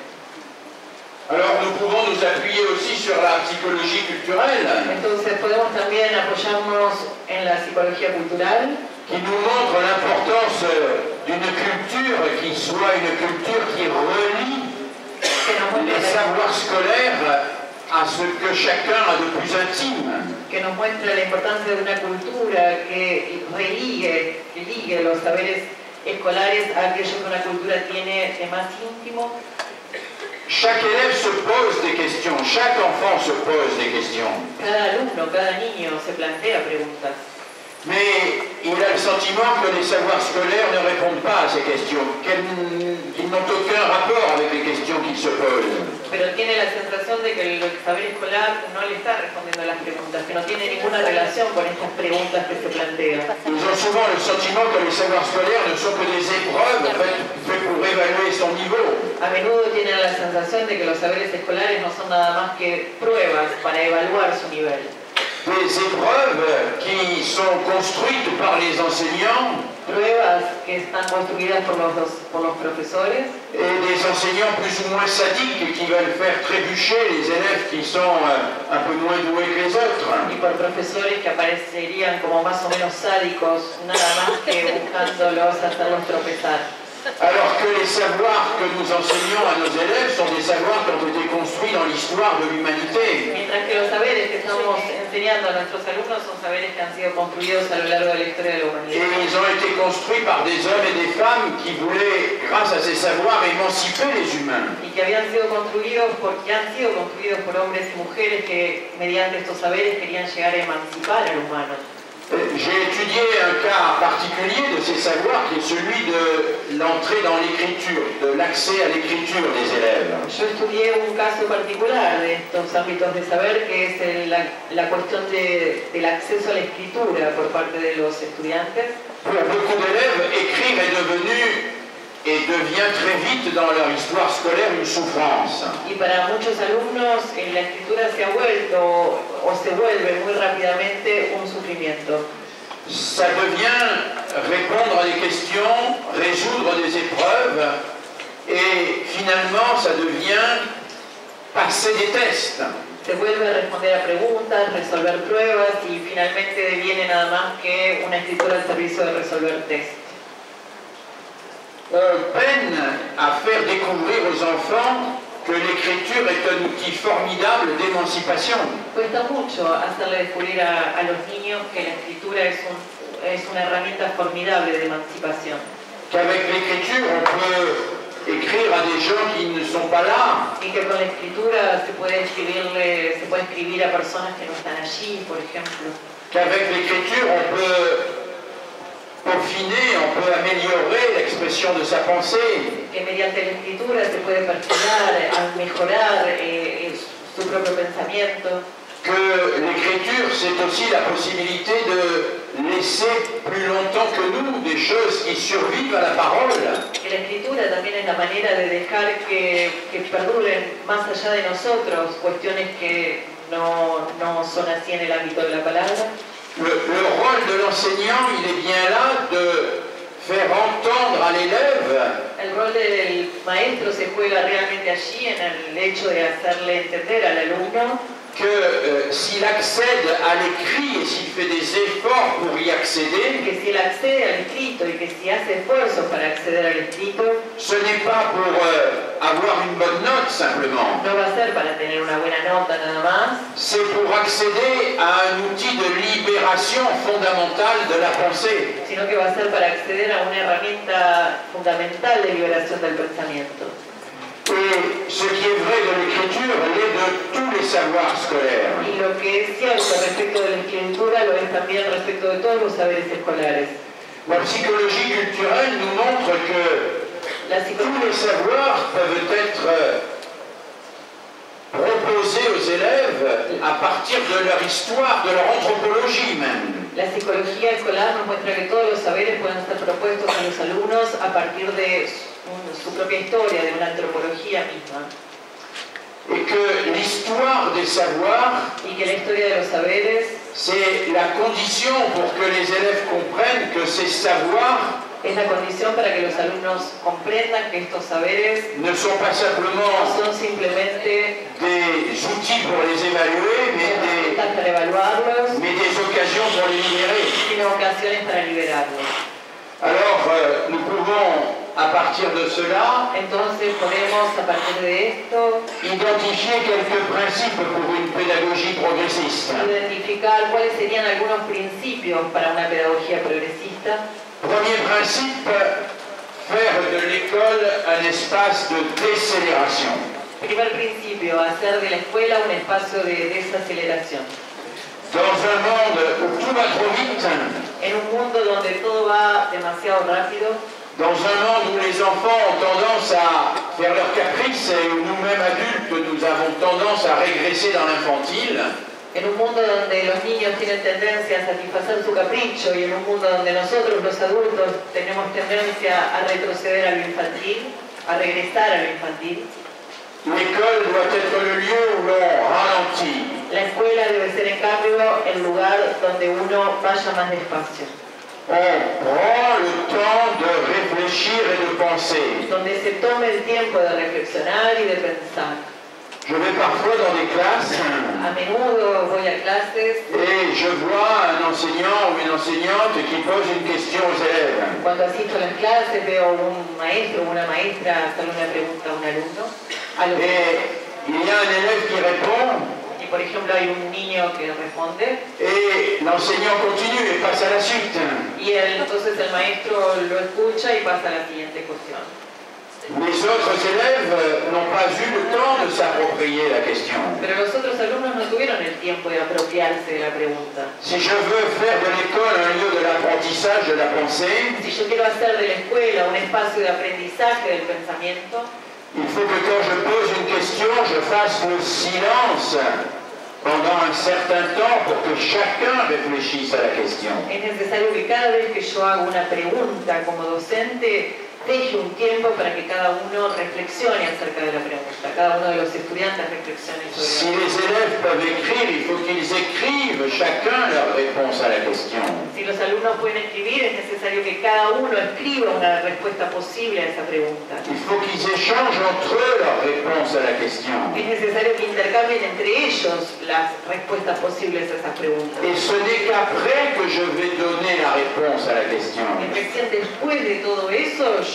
Alors nous pouvons nous appuyer aussi sur la psychologie culturelle, Entonces podemos también apoyarnos en la psicología cultural, qui nous montre l'importance d'une culture qui soit une culture qui relie que nos les muestra, savoirs scolaires à ce que chacun a de plus intime. que nos muestra la importancia de una cultura que religue, que ligue los saberes escolares a aquello que una cultura tiene de más íntimo. Chaque élève se pose des questions, chaque enfant se pose des questions. Cada alumno, cada niño se plantea preguntas, Mais il a le sentiment que les savoirs scolaires ne répondent pas à ces questions, qu'elles qu'ils n'ont aucun rapport avec les questions qu'il se pose. pero tiene la sensación de que el saber escolar no le está respondiendo a las preguntas, que no tiene ninguna relación con estas preguntas que se plantean. Ils ont souvent le sentiment que les savoirs scolaires ne sont que des épreuves faites, faites pour évaluer son niveau. A menudo tienen la sensación de que los saberes escolares no son nada más que pruebas para evaluar su nivel. Des épreuves qui sont construites par les enseignants Pruebas que están construidas por los, dos- por los profesores et des enseignants plus ou moins sadiques qui veulent faire trébucher les élèves qui sont euh, un peu moins doués que les autres. y por profesores que aparecerían como más o menos sádicos, nada más que buscándolos hacerlos tropezar. Alors que les savoirs que nous enseignons à nos élèves sont des savoirs qui ont été construits dans l'histoire de l'humanité. Mientras que los saberes que estamos enseñando a nuestros alumnos son saberes que han sido construidos a lo largo de la historia de la Et humanidad. ils ont été construits par des hommes et des femmes qui voulaient, grâce à ces savoirs, émanciper les humains. Y que habían sido construidos por, que han sido construidos por hombres y mujeres que mediante estos saberes querían llegar a emancipar al humano. J'ai étudié un cas particulier de ces savoirs qui est celui de l'entrée dans l'écriture, de l'accès à l'écriture des élèves. Yo estudié un caso particular de estos ámbitos de saber, que es el- la, la cuestión de- del acceso a la escritura por parte de los estudiantes. Pour beaucoup d'élèves, écrire est devenu et devient très vite dans leur histoire scolaire une souffrance. Y para muchos alumnos eh, la escritura se ha vuelto o se vuelve muy rápidamente un sufrimiento. Ça devient répondre à des questions, résoudre des épreuves, et finalement ça devient passer des tests. Se vuelve a responder a preguntas, resolver pruebas y finalmente deviene nada más que una escritura al servicio de resolver test. on peine à faire découvrir aux enfants que l'écriture est un outil formidable d'émancipation. Cuesta mucho hacerle descubrir a, a los niños que la escritura es, un, es una herramienta formidable de emancipación. Qu'avec l'écriture, on peut écrire à des gens qui ne sont pas là. Y que con la escritura se puede escribirle, se puede escribir a personas que no están allí, por ejemplo. Qu'avec l'écriture, on peut peaufiner, on peut améliorer l'expression de sa pensée. Que mediante la escritura se puede perfilar, mejorar eh, su propio pensamiento. Que l'écriture, c'est aussi la possibilité de laisser plus longtemps que nous des choses qui survivent à la parole. Que la escritura también es la manera de dejar que, que perduren más allá de nosotros cuestiones que no, no son así en el ámbito de la palabra. Le, le rôle de l'enseignant, il est bien là de faire entendre à l'élève. El rol del maestro se juega realmente allí en el hecho de hacerle entender al alumno que euh, s'il accède à l'écrit et s'il fait des efforts pour y accéder, que si él accede al escrito y que si hace esfuerzos para acceder al escrito, ce n'est pas pour euh, avoir une bonne note simplement. No va a ser para tener una buena nota nada más. C'est pour accéder à un outil de libération fondamentale de la pensée. Sino que va a ser para acceder a una herramienta fundamental de liberación del pensamiento. Et ce qui est vrai de l'écriture l'est de tous les savoirs scolaires. Y lo que es cierto respecto de la escritura lo es también respecto de todos los saberes escolares. La psychologie culturelle nous montre que la tous les savoirs peuvent être proposés aux élèves à partir de leur histoire, de leur anthropologie même. La psicología escolar nos muestra que todos los saberes pueden ser propuestos a los alumnos a partir de su propia historia, de una antropología misma. Et que l'histoire des savoirs, y que la historia de los saberes, c'est la condition pour que les élèves comprennent que ces savoirs es la condición para que los alumnos comprendan que estos saberes ne sont pas simplement no son simplemente des outils pour les évaluer, mais des, para evaluarlos, mais des occasions pour les libérer. Sino ocasiones para liberarlos. Alors, euh, nous pouvons, à partir de cela, entonces podemos, a partir de esto, identifier quelques principes pour une pédagogie progressiste. Identificar cuáles serían algunos principios para una pedagogía progresista. Premier principe, faire de l'école un espace de décélération. Primer principio, hacer de la escuela un espacio de desaceleración. Dans un monde où tout va trop vite, en un mundo donde todo va demasiado rápido, dans un monde où les enfants ont tendance à faire leurs caprices et où nous-mêmes adultes nous avons tendance à régresser dans l'infantile, en un mundo donde los niños tienen tendencia a satisfacer su capricho y en un mundo donde nosotros los adultos tenemos tendencia a retroceder a lo infantil, a regresar a lo infantil, l'école doit être le lieu où l'on ralentit. La escuela debe ser en cambio el lugar donde uno vaya más despacio. On prend le temps de réfléchir et de penser. Donde se tome el tiempo de reflexionar y de pensar. Je vais parfois dans des classes a menudo voy a clases et je vois un enseignant ou une enseignante qui pose une question aux élèves. Cuando asisto a las clases veo un maestro o una maestra hacerle una pregunta a un alumno. A los et il y a un élève qui répond. Y por ejemplo hay un niño que responde. Et l'enseignant continue et passe à la suite. Y el, entonces el maestro lo escucha y pasa a la siguiente cuestión. Les autres élèves n'ont pas eu le temps de s'approprier la question. Pero los otros alumnos no tuvieron el tiempo de apropiarse de la pregunta. Si je veux faire de l'école un lieu de l'apprentissage de la pensée, si yo quiero hacer de la escuela un espacio de aprendizaje del pensamiento, il faut que quand je pose une question, je fasse le silence pendant un certain temps pour que chacun réfléchisse à la question. Es necesario que cada vez que yo hago una pregunta como docente deje un tiempo para que cada uno reflexione acerca de la pregunta, cada uno de los estudiantes reflexione sobre si la pregunta. Si les élèves peuvent écrire, il faut qu'ils écrivent chacun leur réponse à la question. Si los alumnos pueden escribir, es necesario que cada uno escriba una respuesta posible a esa pregunta. Il faut qu'ils échangent entre eux leur réponse à la question. Es necesario que intercambien entre ellos las respuestas posibles a esas preguntas. Et ce n'est qu'après que je vais donner la réponse à la question. Y recién después de todo eso,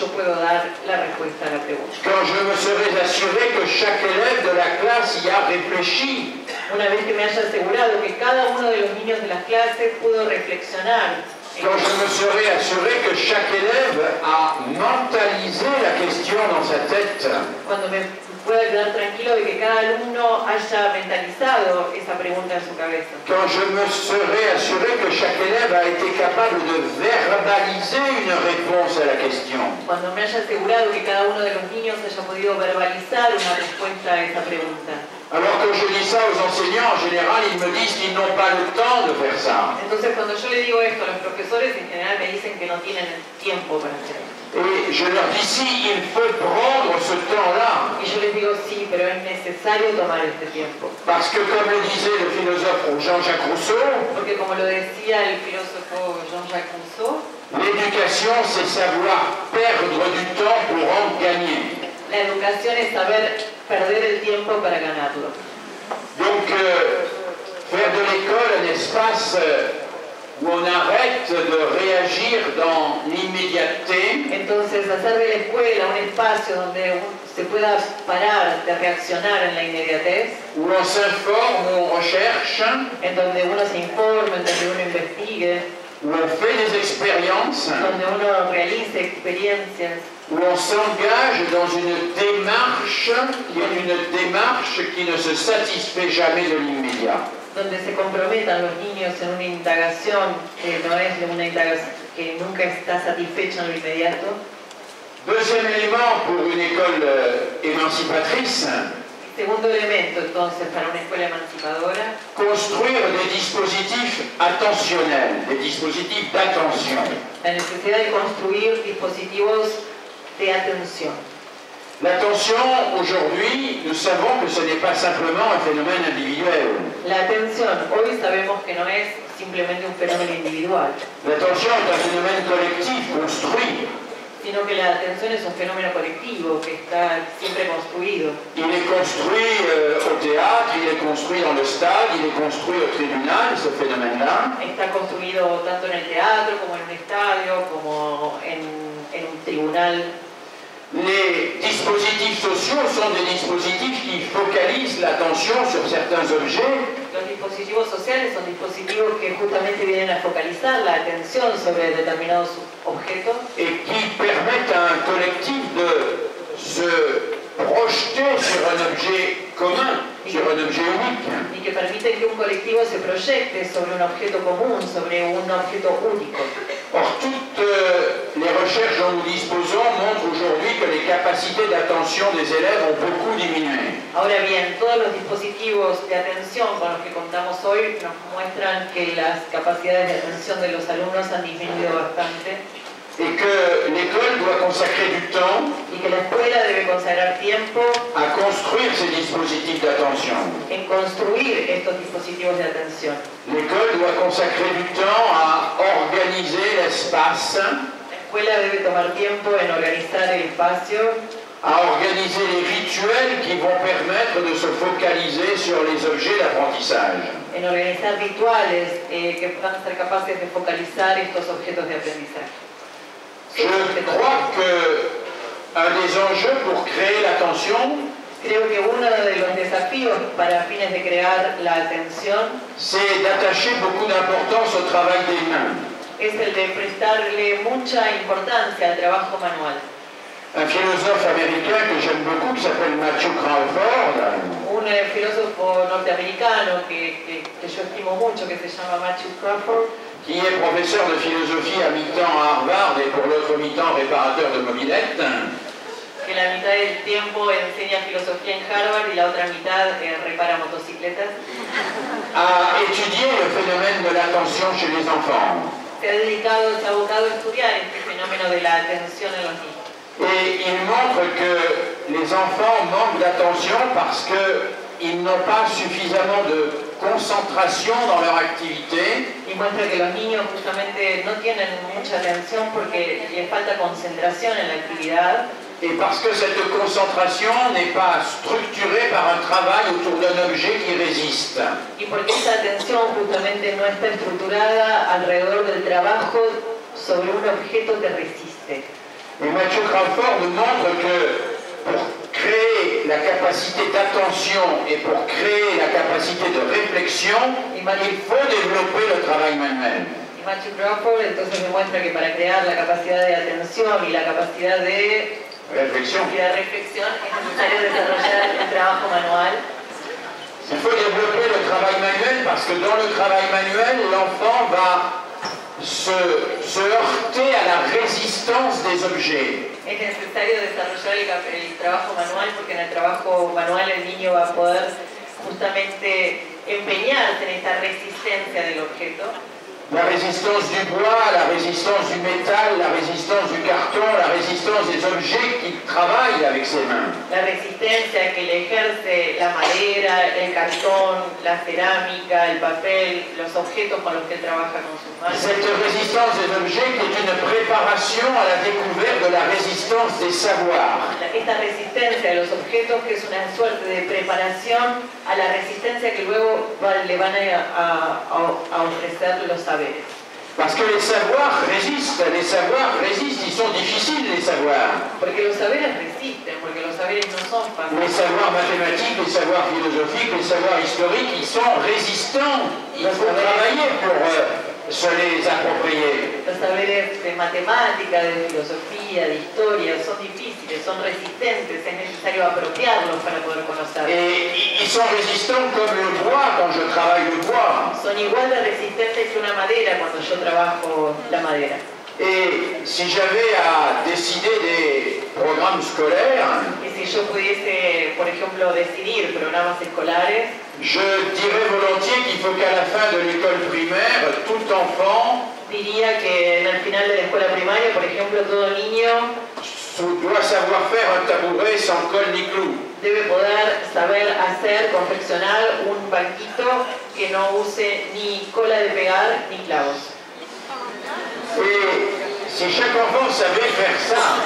yo puedo dar la respuesta a la pregunta. Quand je me serai assuré que chaque élève de la classe y a réfléchi. Una vez que me haya asegurado que cada uno de los niños de las clases pudo reflexionar. Quand je me serai assuré que chaque élève a mentalisé la question dans sa tête. Cuando me pueda quedar tranquilo de que cada alumno haya mentalizado esa pregunta en su cabeza. Quand je me serai assuré que chaque élève a été capable de verbaliser une réponse à la question. Cuando me haya asegurado que cada uno de los niños haya podido verbalizar una respuesta a esa pregunta. Alors quand je dis ça aux enseignants, en général, ils me disent qu'ils n'ont pas le temps de faire ça. Entonces, cuando yo le digo esto a los profesores, en general me dicen que no tienen el tiempo para hacer esto. Et je leur dis, si, il faut prendre ce temps-là. Y yo les digo, sí, pero es necesario tomar este tiempo. Parce que, comme le disait le philosophe Jean-Jacques Rousseau, Porque como lo decía el filósofo Jean-Jacques Rousseau, l'éducation, c'est savoir perdre du temps pour en gagner. la educación es saber perder el tiempo para ganarlo. Donc, euh, faire de l'école un espace euh, où on arrête de réagir dans l'immédiateté. Entonces, hacer de la escuela un espacio donde se pueda parar de reaccionar en la inmediatez, Où on s'informe, où on recherche, en donde uno se informe, en donde uno investigue, où on fait des expériences, donde uno realice experiencias, où on s'engage dans une démarche qui est une démarche qui ne se satisfait jamais de l'immédiat. donde se comprometan los niños en una indagación que no es una indagación que nunca está satisfecha en lo inmediato. Deuxième élément pour une école euh, émancipatrice, Segundo elemento, entonces, para una escuela emancipadora, construire des dispositifs attentionnels, des dispositifs d'attention. la necesidad de construir dispositivos de atención. L'attention, aujourd'hui, nous savons que ce n'est pas simplement un phénomène individuel. La atención, hoy sabemos que no es simplemente un fenómeno individual, L'attention est un phénomène collectif, construit. sino que la atención es un fenómeno colectivo que está siempre construido. Il est construit euh, au théâtre, il est construit dans le stade, il est construit au tribunal, ce phénomène-là. Está construido tanto en el teatro como en un estadio, como en, en un tribunal. Les dispositifs sociaux sont des dispositifs qui focalisent l'attention sur certains objets. Los dispositivos sociales son dispositivos que justamente vienen a focalizar la atención sobre determinados objetos Et qui permettent à un collectif de se projeter sur un objet commun, sur un objet unique. y que permiten que un colectivo se proyecte sobre un objeto común, sobre un objeto único. Or, toutes euh, les recherches dont nous disposons montrent aujourd'hui que les capacités d'attention des élèves ont beaucoup diminué. Ahora bien, todos los dispositivos de atención con los que contamos hoy nos muestran que las capacidades de atención de los alumnos han disminuido bastante Et que l'école doit consacrer du temps y que la escuela debe consagrar tiempo à construire ces dispositifs d'attention. en construir estos dispositivos de atención. L'école doit consacrer du temps à organiser l'espace, La escuela debe tomar tiempo en organizar el espacio, à organiser les rituels qui vont permettre de se focaliser sur les objets d'apprentissage. en organizar rituales eh, que puedan ser capaces de focalizar estos objetos de aprendizaje. Je crois que un des enjeux pour créer l'attention, Creo que uno de los desafíos para fines de crear la atención c'est d'attacher beaucoup d'importance au travail des mains. es el de prestarle mucha importancia al trabajo manual. Un philosophe américain que j'aime beaucoup, qui s'appelle Matthew Crawford, Un eh, filósofo norteamericano que, que, que yo estimo mucho, que se llama Matthew Crawford, qui est professeur de philosophie à mi-temps à Harvard et pour l'autre mi-temps réparateur de mobylettes, que la mitad del tiempo enseña filosofía en Harvard y la otra mitad eh, repara motocicletas, a étudié le phénomène de l'attention chez les enfants. se ha dedicado, se ha abocado a estudiar este fenómeno de la atención en los niños. Et il montre que les enfants manquent d'attention parce qu'ils n'ont pas suffisamment de concentration dans leur activité. Y muestra que los niños justamente no tienen mucha atención porque les falta concentración en la actividad. Et parce que cette concentration n'est pas structurée par un travail autour d'un objet qui résiste. Y porque esa atención justamente no está estructurada alrededor del trabajo sobre un objeto que resiste. Et Mathieu Crawford nous montre que pour créer la capacité d'attention et pour créer la capacité de réflexion, il faut développer le travail manuel. Y Matthew Crawford entonces me muestra que para crear la capacidad de atención y la capacidad de Réflexion. y de reflexión es necesario desarrollar el trabajo manual. Il faut développer le travail manuel parce que dans le travail manuel, l'enfant va se, se heurter à la résistance des objets. Es necesario desarrollar el, el trabajo manual porque en el trabajo manual el niño va a poder justamente empeñarse en esta resistencia del objeto. La résistance du bois, la résistance du métal, la résistance du carton, la résistance des objets qu'il travaille avec ses mains. La resistencia que le ejerce la madera, el cartón, la cerámica, el papel, los objetos con los que él trabaja con sus manos. Cette résistance des objets qui est une préparation à la découverte de la résistance des savoirs. Esta resistencia de los objetos que es una suerte de preparación a la resistencia que luego va, le van a, a, a ofrecer los saberes. Parce que les savoirs résistent, les savoirs résistent, ils sont difficiles les savoirs. Porque los saberes resisten, porque los saberes no son fáciles. Les savoirs mathématiques, les savoirs philosophiques, les savoirs historiques, ils sont résistants. Il faut travailler pour euh, se les approprier. Los saberes de matemática, de filosofía, de historia son difíciles, son resistentes, es necesario apropiarlos para poder conocerlos. Et ils sont résistants comme le bois quand je travaille le bois. Son igual de resistentes que una madera cuando yo trabajo la madera. Et si j'avais à décider des programmes scolaires, Y si yo pudiese, por ejemplo, decidir programas escolares, je dirais volontiers qu'il faut qu'à la fin de l'école primaire, tout enfant diría que al final de la escuela primaria, por ejemplo, todo niño doit savoir faire un tabouret sans colle ni clou. debe poder saber hacer, confeccionar un banquito que no use ni cola de pegar ni clavos. Et si chaque enfant savait faire ça,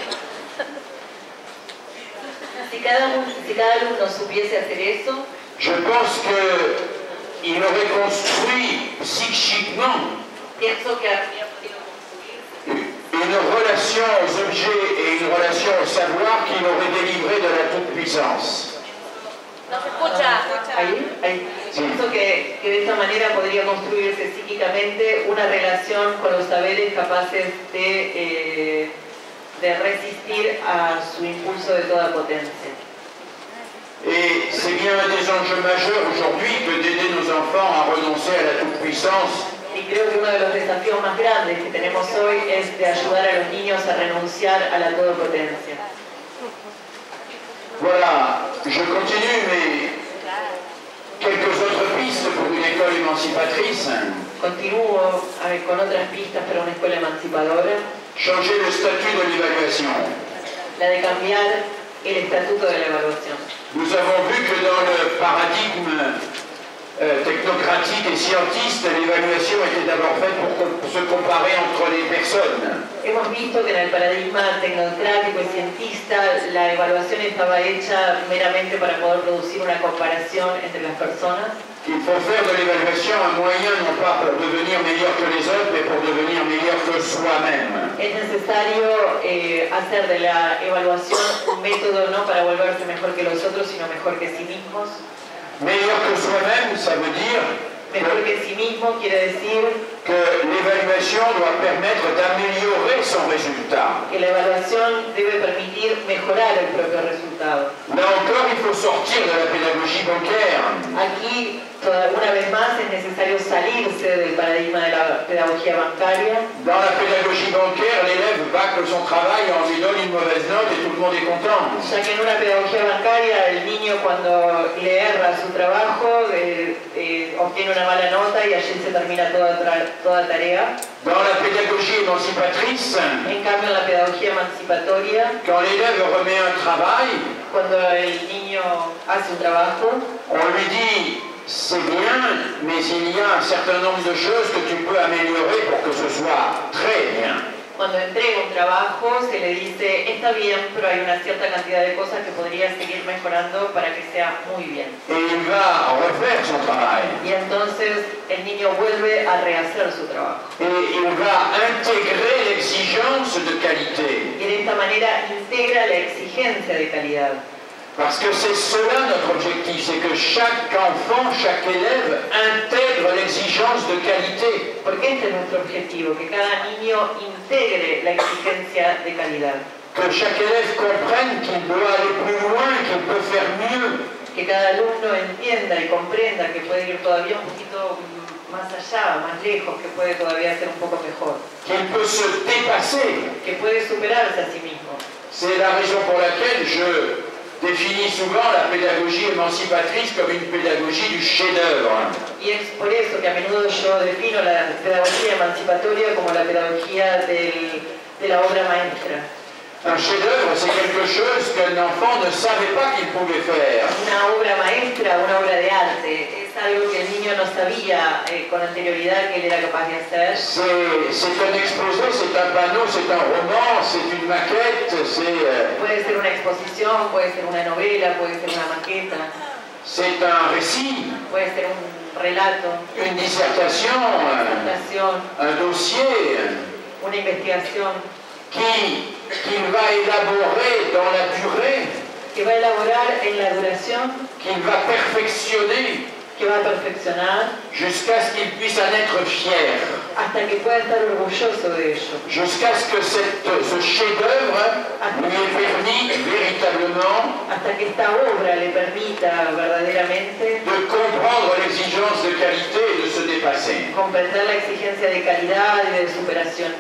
Si cada, si cada alumno supiese hacer eso, je pense qu'il aurait construit psychiquement pienso que habría podido construir une relation aux objets et une relation au savoir qui l'aurait délivré de la toute-puissance. No se escucha. ahí, ahí. Pienso que, que de esta manera podría construirse psíquicamente una relación con los saberes capaces de, eh, de resistir a su impulso de toda potencia. Et c'est bien un des enjeux majeurs aujourd'hui que d'aider nos enfants à renoncer à la toute-puissance. Y creo que uno de los desafíos más grandes que tenemos hoy es de ayudar a los niños a renunciar a la todopotencia. Voilà, je continue, mais quelques autres pistes pour une école émancipatrice. Continúo eh, con otras pistas para una escuela emancipadora. Changer le statut de l'évaluation. La de cambiar el estatuto de la evaluación. Nous avons vu que dans le paradigme euh, technocratique et scientiste, l'évaluation était d'abord faite pour com- se comparer entre les personnes. Hemos visto que en el paradigma tecnocrático y cientista la evaluación estaba hecha meramente para poder producir una comparación entre las personas. Il faut faire de l'évaluation un moyen non pas pour devenir meilleur que les autres, mais pour devenir meilleur que soi-même. Es necesario eh, hacer de la evaluación un método no para volverse mejor que los otros, sino mejor que sí mismos. Meilleur que soi-même, ça veut dire Mejor que sí mismo quiere decir que l'évaluation doit permettre d'améliorer son résultat. que la evaluación debe permitir mejorar el propio resultado. Là encore, il faut sortir de la pédagogie bancaire. Aquí, toda- una vez más, es necesario salirse del paradigma de la pedagogía bancaria. Dans la pédagogie bancaire, l'élève bâcle son travail, on lui donne une mauvaise note et tout le monde est content. Ya que en una pedagogía bancaria el niño cuando le erra su trabajo eh, eh, obtiene una mala nota y allí se termina toda, tra- toda tarea. Dans la pédagogie émancipatrice, En cambio en la pedagogía emancipatoria, quand l'élève remet un travail, cuando el niño hace un trabajo, on lui dit c'est bien, mais il y a un certain nombre de choses que tu peux améliorer pour que ce soit très bien. cuando entrega un trabajo se le dice está bien, pero hay una cierta cantidad de cosas que podría seguir mejorando para que sea muy bien. Et il va refaire son travail. Y entonces el niño vuelve a rehacer su trabajo. Et il va intégrer l'exigence de qualité. Y manera integra la exigencia de calidad. Parce que c'est cela notre objectif, c'est que chaque enfant, chaque élève intègre l'exigence de qualité. Porque este es nuestro objetivo, que cada niño integre la exigencia de calidad. Que chaque élève comprenne qu'il doit aller plus loin, qu'il peut faire mieux. Que cada alumno entienda y comprenda que puede ir todavía un poquito más allá, más lejos, que puede todavía ser un poco mejor. Qu'il peut se dépasser. Que puede superarse a sí mismo. C'est la raison pour laquelle je définis souvent la pédagogie émancipatrice comme une pédagogie du chef-d'œuvre. Y es por eso que a menudo yo defino la pedagogía emancipatoria como la pedagogía del, de la obra maestra. Un chef-d'œuvre, c'est quelque chose qu'un enfant ne savait pas qu'il pouvait faire. Una obra maestra, una obra de arte, es algo que el niño no sabía eh, con anterioridad que él era capaz de hacer. C'est un exposé, c'est un panneau, c'est un roman, c'est une maquette, c'est... Euh, puede ser una exposición, puede ser una novela, puede ser una maqueta. C'est un récit. Puede ser un relato. Une dissertation. Una disertación. Un, un dossier. Una investigación. Qui, qu'il va élaborer dans la durée, que va a elaborar en la duración, qu'il va perfectionner, que va a perfeccionar, jusqu'à ce qu'il puisse en être fier, hasta que pueda estar orgulloso de ello, jusqu'à ce que cette, ce chef-d'œuvre lui ait permis véritablement, hasta que esta obra le permita verdaderamente de comprendre l'exigence de qualité et de se dépasser. Comprender la exigencia de calidad y de superación.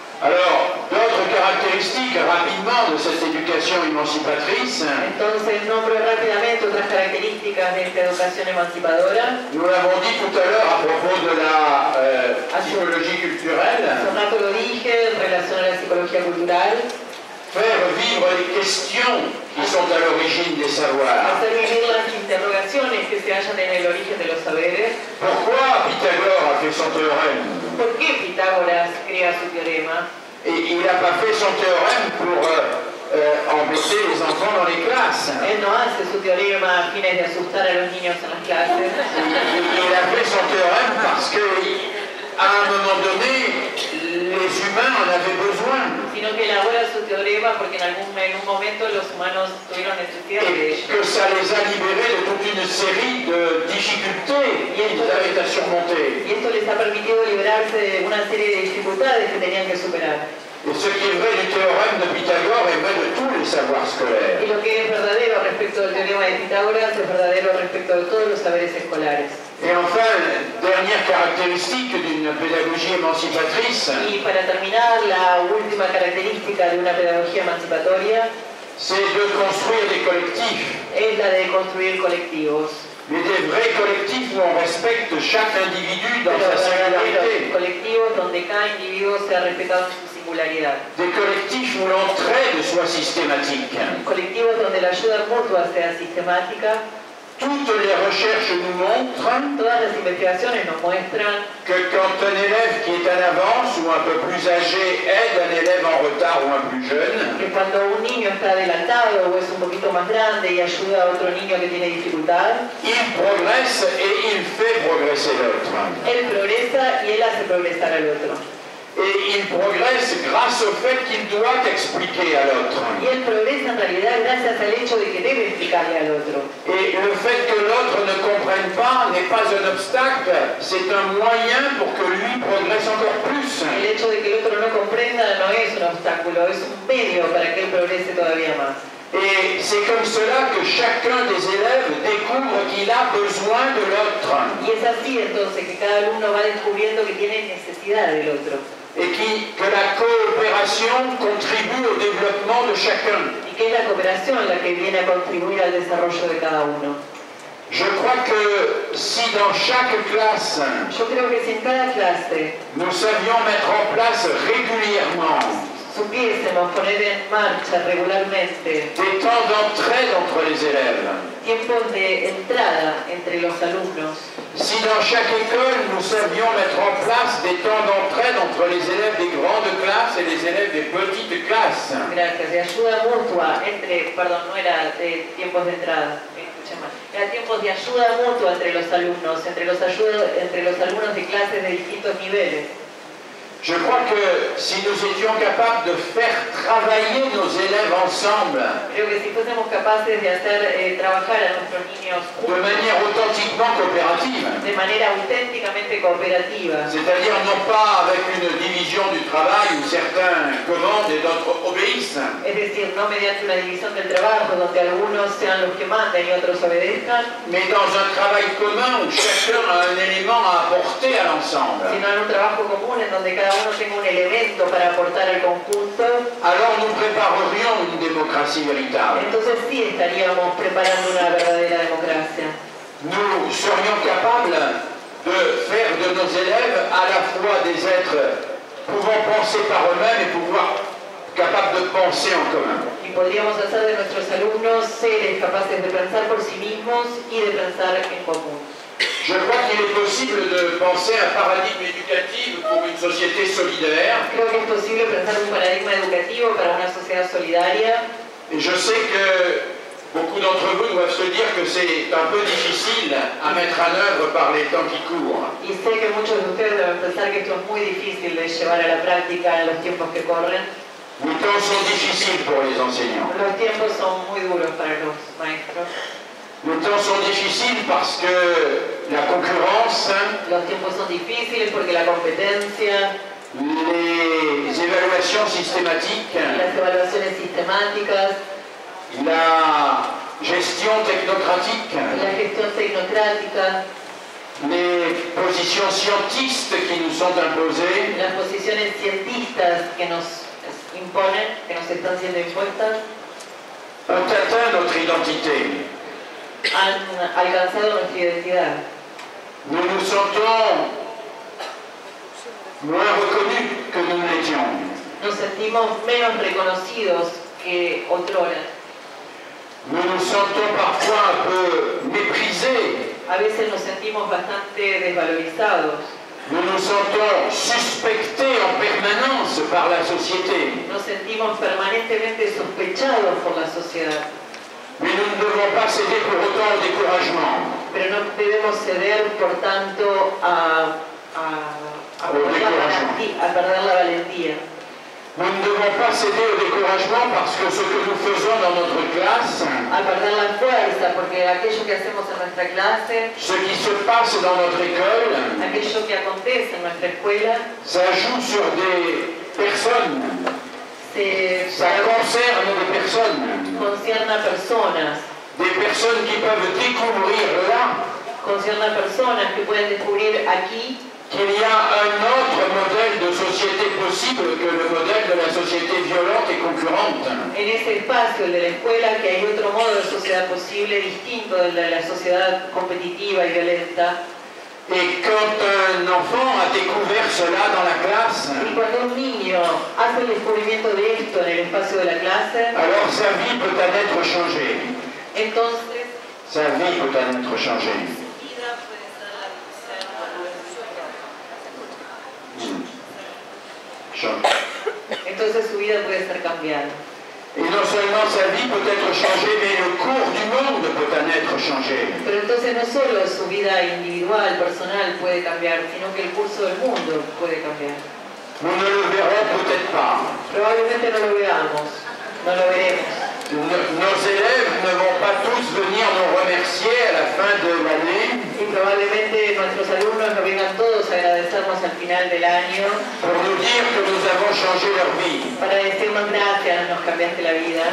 Alors, d'autres caractéristiques rapidement de cette éducation émancipatrice. Entonces, nombro rápidamente otras características de esta educación emancipadora. Nous l'avons dit tout à l'heure à propos de la euh, psychologie culturelle. Hace un rato lo dije en relación a la psicología cultural. Faire vivre les questions qui sont à l'origine des savoirs. Hacer vivir las interrogaciones que se hallan en el origen de los saberes. Pourquoi Pythagore a fait son théorème? ¿Por qué Pitágoras crea su teorema? Et il n'a pas fait son théorème pour euh, euh, embêter les enfants dans les classes. Él no hace su teorema a fines de asustar a los niños en las clases. Il, il a fait son théorème parce que, à un moment donné, les humains en avaient besoin. Sino que elabora su teorema porque en algún en un momento los humanos tuvieron necesidad de Et ello. que ça les a libérés de toute une série de difficultés qu'ils avaient à surmonter. Y esto les ha permitido librarse de una serie de dificultades que tenían que superar. Et ce qui est vrai du théorème de Pythagore est vrai de tous les savoirs scolaires. Y lo que es verdadero respecto del teorema de Pitágoras es verdadero respecto de todos los saberes escolares. Et enfin, dernière caractéristique d'une pédagogie émancipatrice, Y para terminar, la última característica de una pedagogía emancipatoria c'est de construire des collectifs. es la de construir colectivos. Mais des vrais collectifs où on respecte chaque individu dans Pero sa verdaderos singularité. colectivos donde cada individuo sea respetado en su singularidad. Des collectifs où l'entraide soit systématique. Colectivos donde la ayuda mutua sea sistemática. Toutes les recherches nous montrent Todas las investigaciones nos muestran que quand un élève qui est en avance ou un peu plus âgé aide un élève en retard ou un plus jeune, que cuando un niño está adelantado o es un poquito más grande y ayuda a otro niño que tiene dificultad, il progresse et il fait progresser l'autre. él progresa y él hace progresar al otro. Et il progresse grâce au fait qu'il doit expliquer à l'autre. Y él progresa en realidad gracias al hecho de que debe explicarle al otro. Et le fait que l'autre ne comprenne pas n'est pas un obstacle, c'est un moyen pour que lui progresse encore plus. El hecho de que el otro no comprenda no es un obstáculo, es un medio para que él progrese todavía más. Et c'est comme cela que chacun des élèves découvre qu'il a besoin de l'autre. Y es así entonces que cada alumno va descubriendo que tiene necesidad del otro. Et qui, que la coopération contribue au développement de chacun. Y que es la cooperación la que viene a contribuir al desarrollo de cada uno. Je crois que si dans chaque classe, Yo creo que si en cada clase nous savions mettre en place régulièrement supiésemos poner en marcha regularmente des temps d'entraide entre les élèves, tiempos de entrada entre los alumnos, si dans chaque école nous savions mettre en place des temps d'entraide entre les élèves des grandes classes et les élèves des petites classes, gracias, de ayuda mutua entre, perdón, no era de tiempos de entrada, me escuché mal, era tiempos de ayuda mutua entre los alumnos, entre los, ayuda, entre los alumnos de clases de distintos niveles. Je crois que si nous étions capables de faire travailler nos élèves ensemble, Creo que si fuésemos capaces de hacer eh, trabajar a nuestros niños de juntos, manière authentiquement coopérative, de manera auténticamente cooperativa, c'est-à-dire non pas avec une division du travail où certains commandent et d'autres obéissent, es decir, no mediante una división del trabajo donde algunos sean los que manden y otros obedezcan, mais dans un travail commun où chacun a un élément à apporter à l'ensemble. sino en un trabajo común en donde cada uno tenga un elemento para aportar al conjunto. Alors nous préparerions une démocratie véritable. Entonces sí estaríamos preparando una verdadera democracia. Nous serions capables de faire de nos élèves à la fois des êtres pouvant penser par eux-mêmes et pouvoir capables de penser en commun. Y podríamos hacer de nuestros alumnos seres capaces de pensar por sí mismos y de pensar en común. Je crois qu'il est possible de penser un paradigme éducatif pour une société solidaire. Creo que es posible pensar un paradigma educativo para una sociedad solidaria. Et je sais que beaucoup d'entre vous doivent se dire que c'est un peu difficile à mettre en œuvre par les temps qui courent. Y sé que muchos de ustedes deben pensar que esto es muy difícil de llevar a la práctica en los tiempos que corren. Les temps sont difficiles pour les enseignants. Los tiempos son muy duros para los maestros. Les temps sont difficiles parce que la concurrence, Los tiempos son difíciles porque la competencia, les évaluations systématiques, las evaluaciones sistemáticas, la gestion technocratique, la gestión tecnocrática, les positions scientistes qui nous sont imposées, las posiciones cientistas que nos imponen, que nos están siendo impuestas, ont atteint notre identité. han alcanzado nuestra identidad. Nous nous sentons moins reconnus que nous l'étions. Nos sentimos menos reconocidos que otrora. Nous nous sentons parfois un peu méprisés. A veces nos sentimos bastante desvalorizados. Nous nous sentons suspectés en permanence par la société. Nos sentimos permanentemente sospechados por la sociedad. Mais nous ne devons pas céder pour autant au découragement. Pero no debemos ceder, por tanto, a, a, a, perder, la valentía, a perder la valentía. Nous ne devons pas céder au découragement parce que ce que nous faisons dans notre classe, A perder la fuerza, porque aquello que hacemos en nuestra clase, ce qui se passe dans notre école, aquello que acontece en nuestra escuela, ça joue sur des personnes, se ça concerne des personnes, concierne a personas, des personnes qui peuvent découvrir là concierne a personas que pueden descubrir aquí qu'il y a un autre modèle de société possible que le modèle de la société violente et concurrente. en ese espacio, el de la escuela, que hay otro modo de sociedad posible distinto del de la sociedad competitiva y violenta. Et quand un enfant a découvert cela dans la classe, Y cuando un niño hace el descubrimiento de esto en el espacio de la clase, alors sa vie peut en être changée. entonces Sa vie peut en être changée. entonces su vida puede ser cambiada. Et non seulement sa vie peut être changée, mais le cours du monde peut en être changé. Pero entonces no solo su vida individual, personal puede cambiar, sino que el curso del mundo puede cambiar. Nous ne le verrons peut-être pas. Probablemente no lo veamos, no lo veremos. Nos élèves ne vont pas tous venir nous remercier à la fin de l'année Y probablemente nuestros alumnos nos vengan todos a agradecernos al final del año pour nous dire que nous avons changé leur vie. para decirnos gracias, nos cambiaste la vida.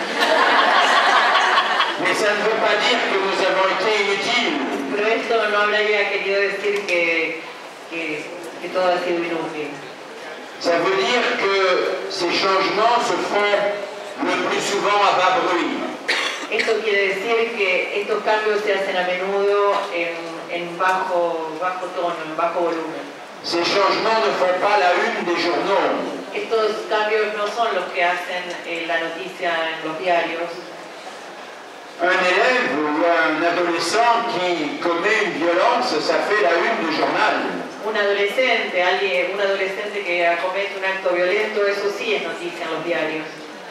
Mais ça ne veut pas dire que nous avons été inutiles. Pero esto no habría querido decir que, que, que todo ha sido inútil. Ça veut dire que ces changements se font le plus souvent à bas bruit. Esto quiere decir que estos cambios se hacen a menudo en, en bajo, bajo tono, en bajo volumen. Ces changements ne font pas la une des journaux. Estos cambios no son los que hacen eh, la noticia en los diarios. Un élève ou un adolescent qui commet une violence, ça fait la une du journal. Un adolescente, alguien, un adolescente que acomete un acto violento, eso sí es noticia en los diarios.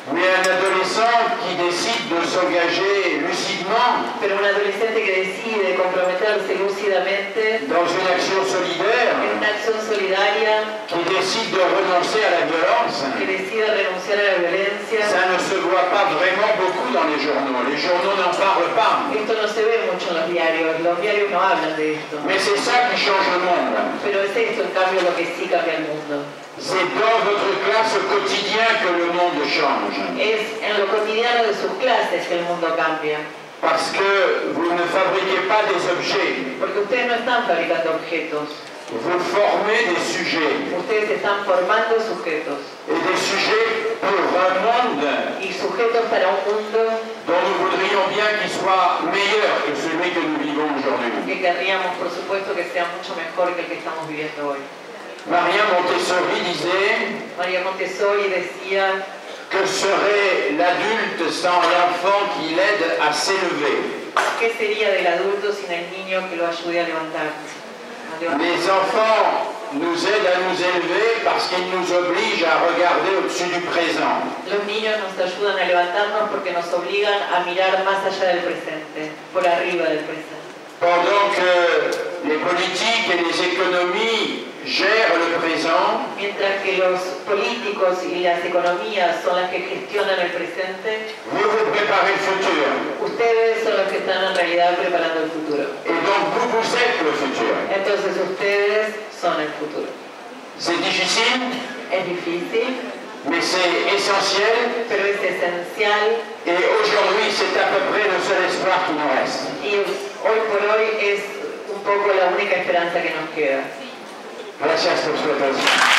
Mais un adolescent qui décide de s'engager lucidement Pero un adolescente que decide comprometerse lúcidamente dans une action solidaire, en una acción solidaria, qui décide de renoncer à la violence, que decide renunciar a la violencia, ça ne se voit pas vraiment beaucoup dans les journaux. Les journaux n'en parlent pas. esto no se ve mucho en los diarios, los diarios no hablan de esto. Mais c'est ça qui change le monde. Pero es esto, en cambio, lo que sí cambia el mundo. C'est dans votre classe au quotidien que le monde change. Es en lo cotidiano de sus clases que el mundo cambia. Parce que vous ne fabriquez pas des objets, Porque ustedes no están fabricando objetos, vous formez des sujets. ustedes están formando sujetos. Et des sujets pour un monde Y sujetos para un mundo dont nous voudrions bien qu'il soit meilleur que celui que nous vivons aujourd'hui. que querríamos, por supuesto, que sea mucho mejor que el que estamos viviendo hoy. Maria Montessori disait María Montessori decía, que serait l'adulte sans l'enfant qui l'aide à s'élever. ¿qué sería del adulto sin el niño que lo ayude a levantarse? A levantarse. Les enfants nous aident à nous élever parce qu'ils nous obligent à regarder au-dessus du présent. Los niños nos ayudan a levantarnos porque nos obligan a mirar más allá del presente, por arriba del presente. Pendant que les politiques et les économies gèrent le présent, Mientras que los políticos y las economías son las que gestionan el presente, vous vous préparez le futur. ustedes son los que están en realidad preparando el futuro. Et donc vous, vous êtes le futur. Entonces ustedes son el futuro. C'est difficile, Es difícil, mais c'est essentiel. pero es esencial Et aujourd'hui, c'est à peu près le seul espoir qui nous reste. y hoy por hoy es un poco la única esperanza que nos queda. Gracias por su atención.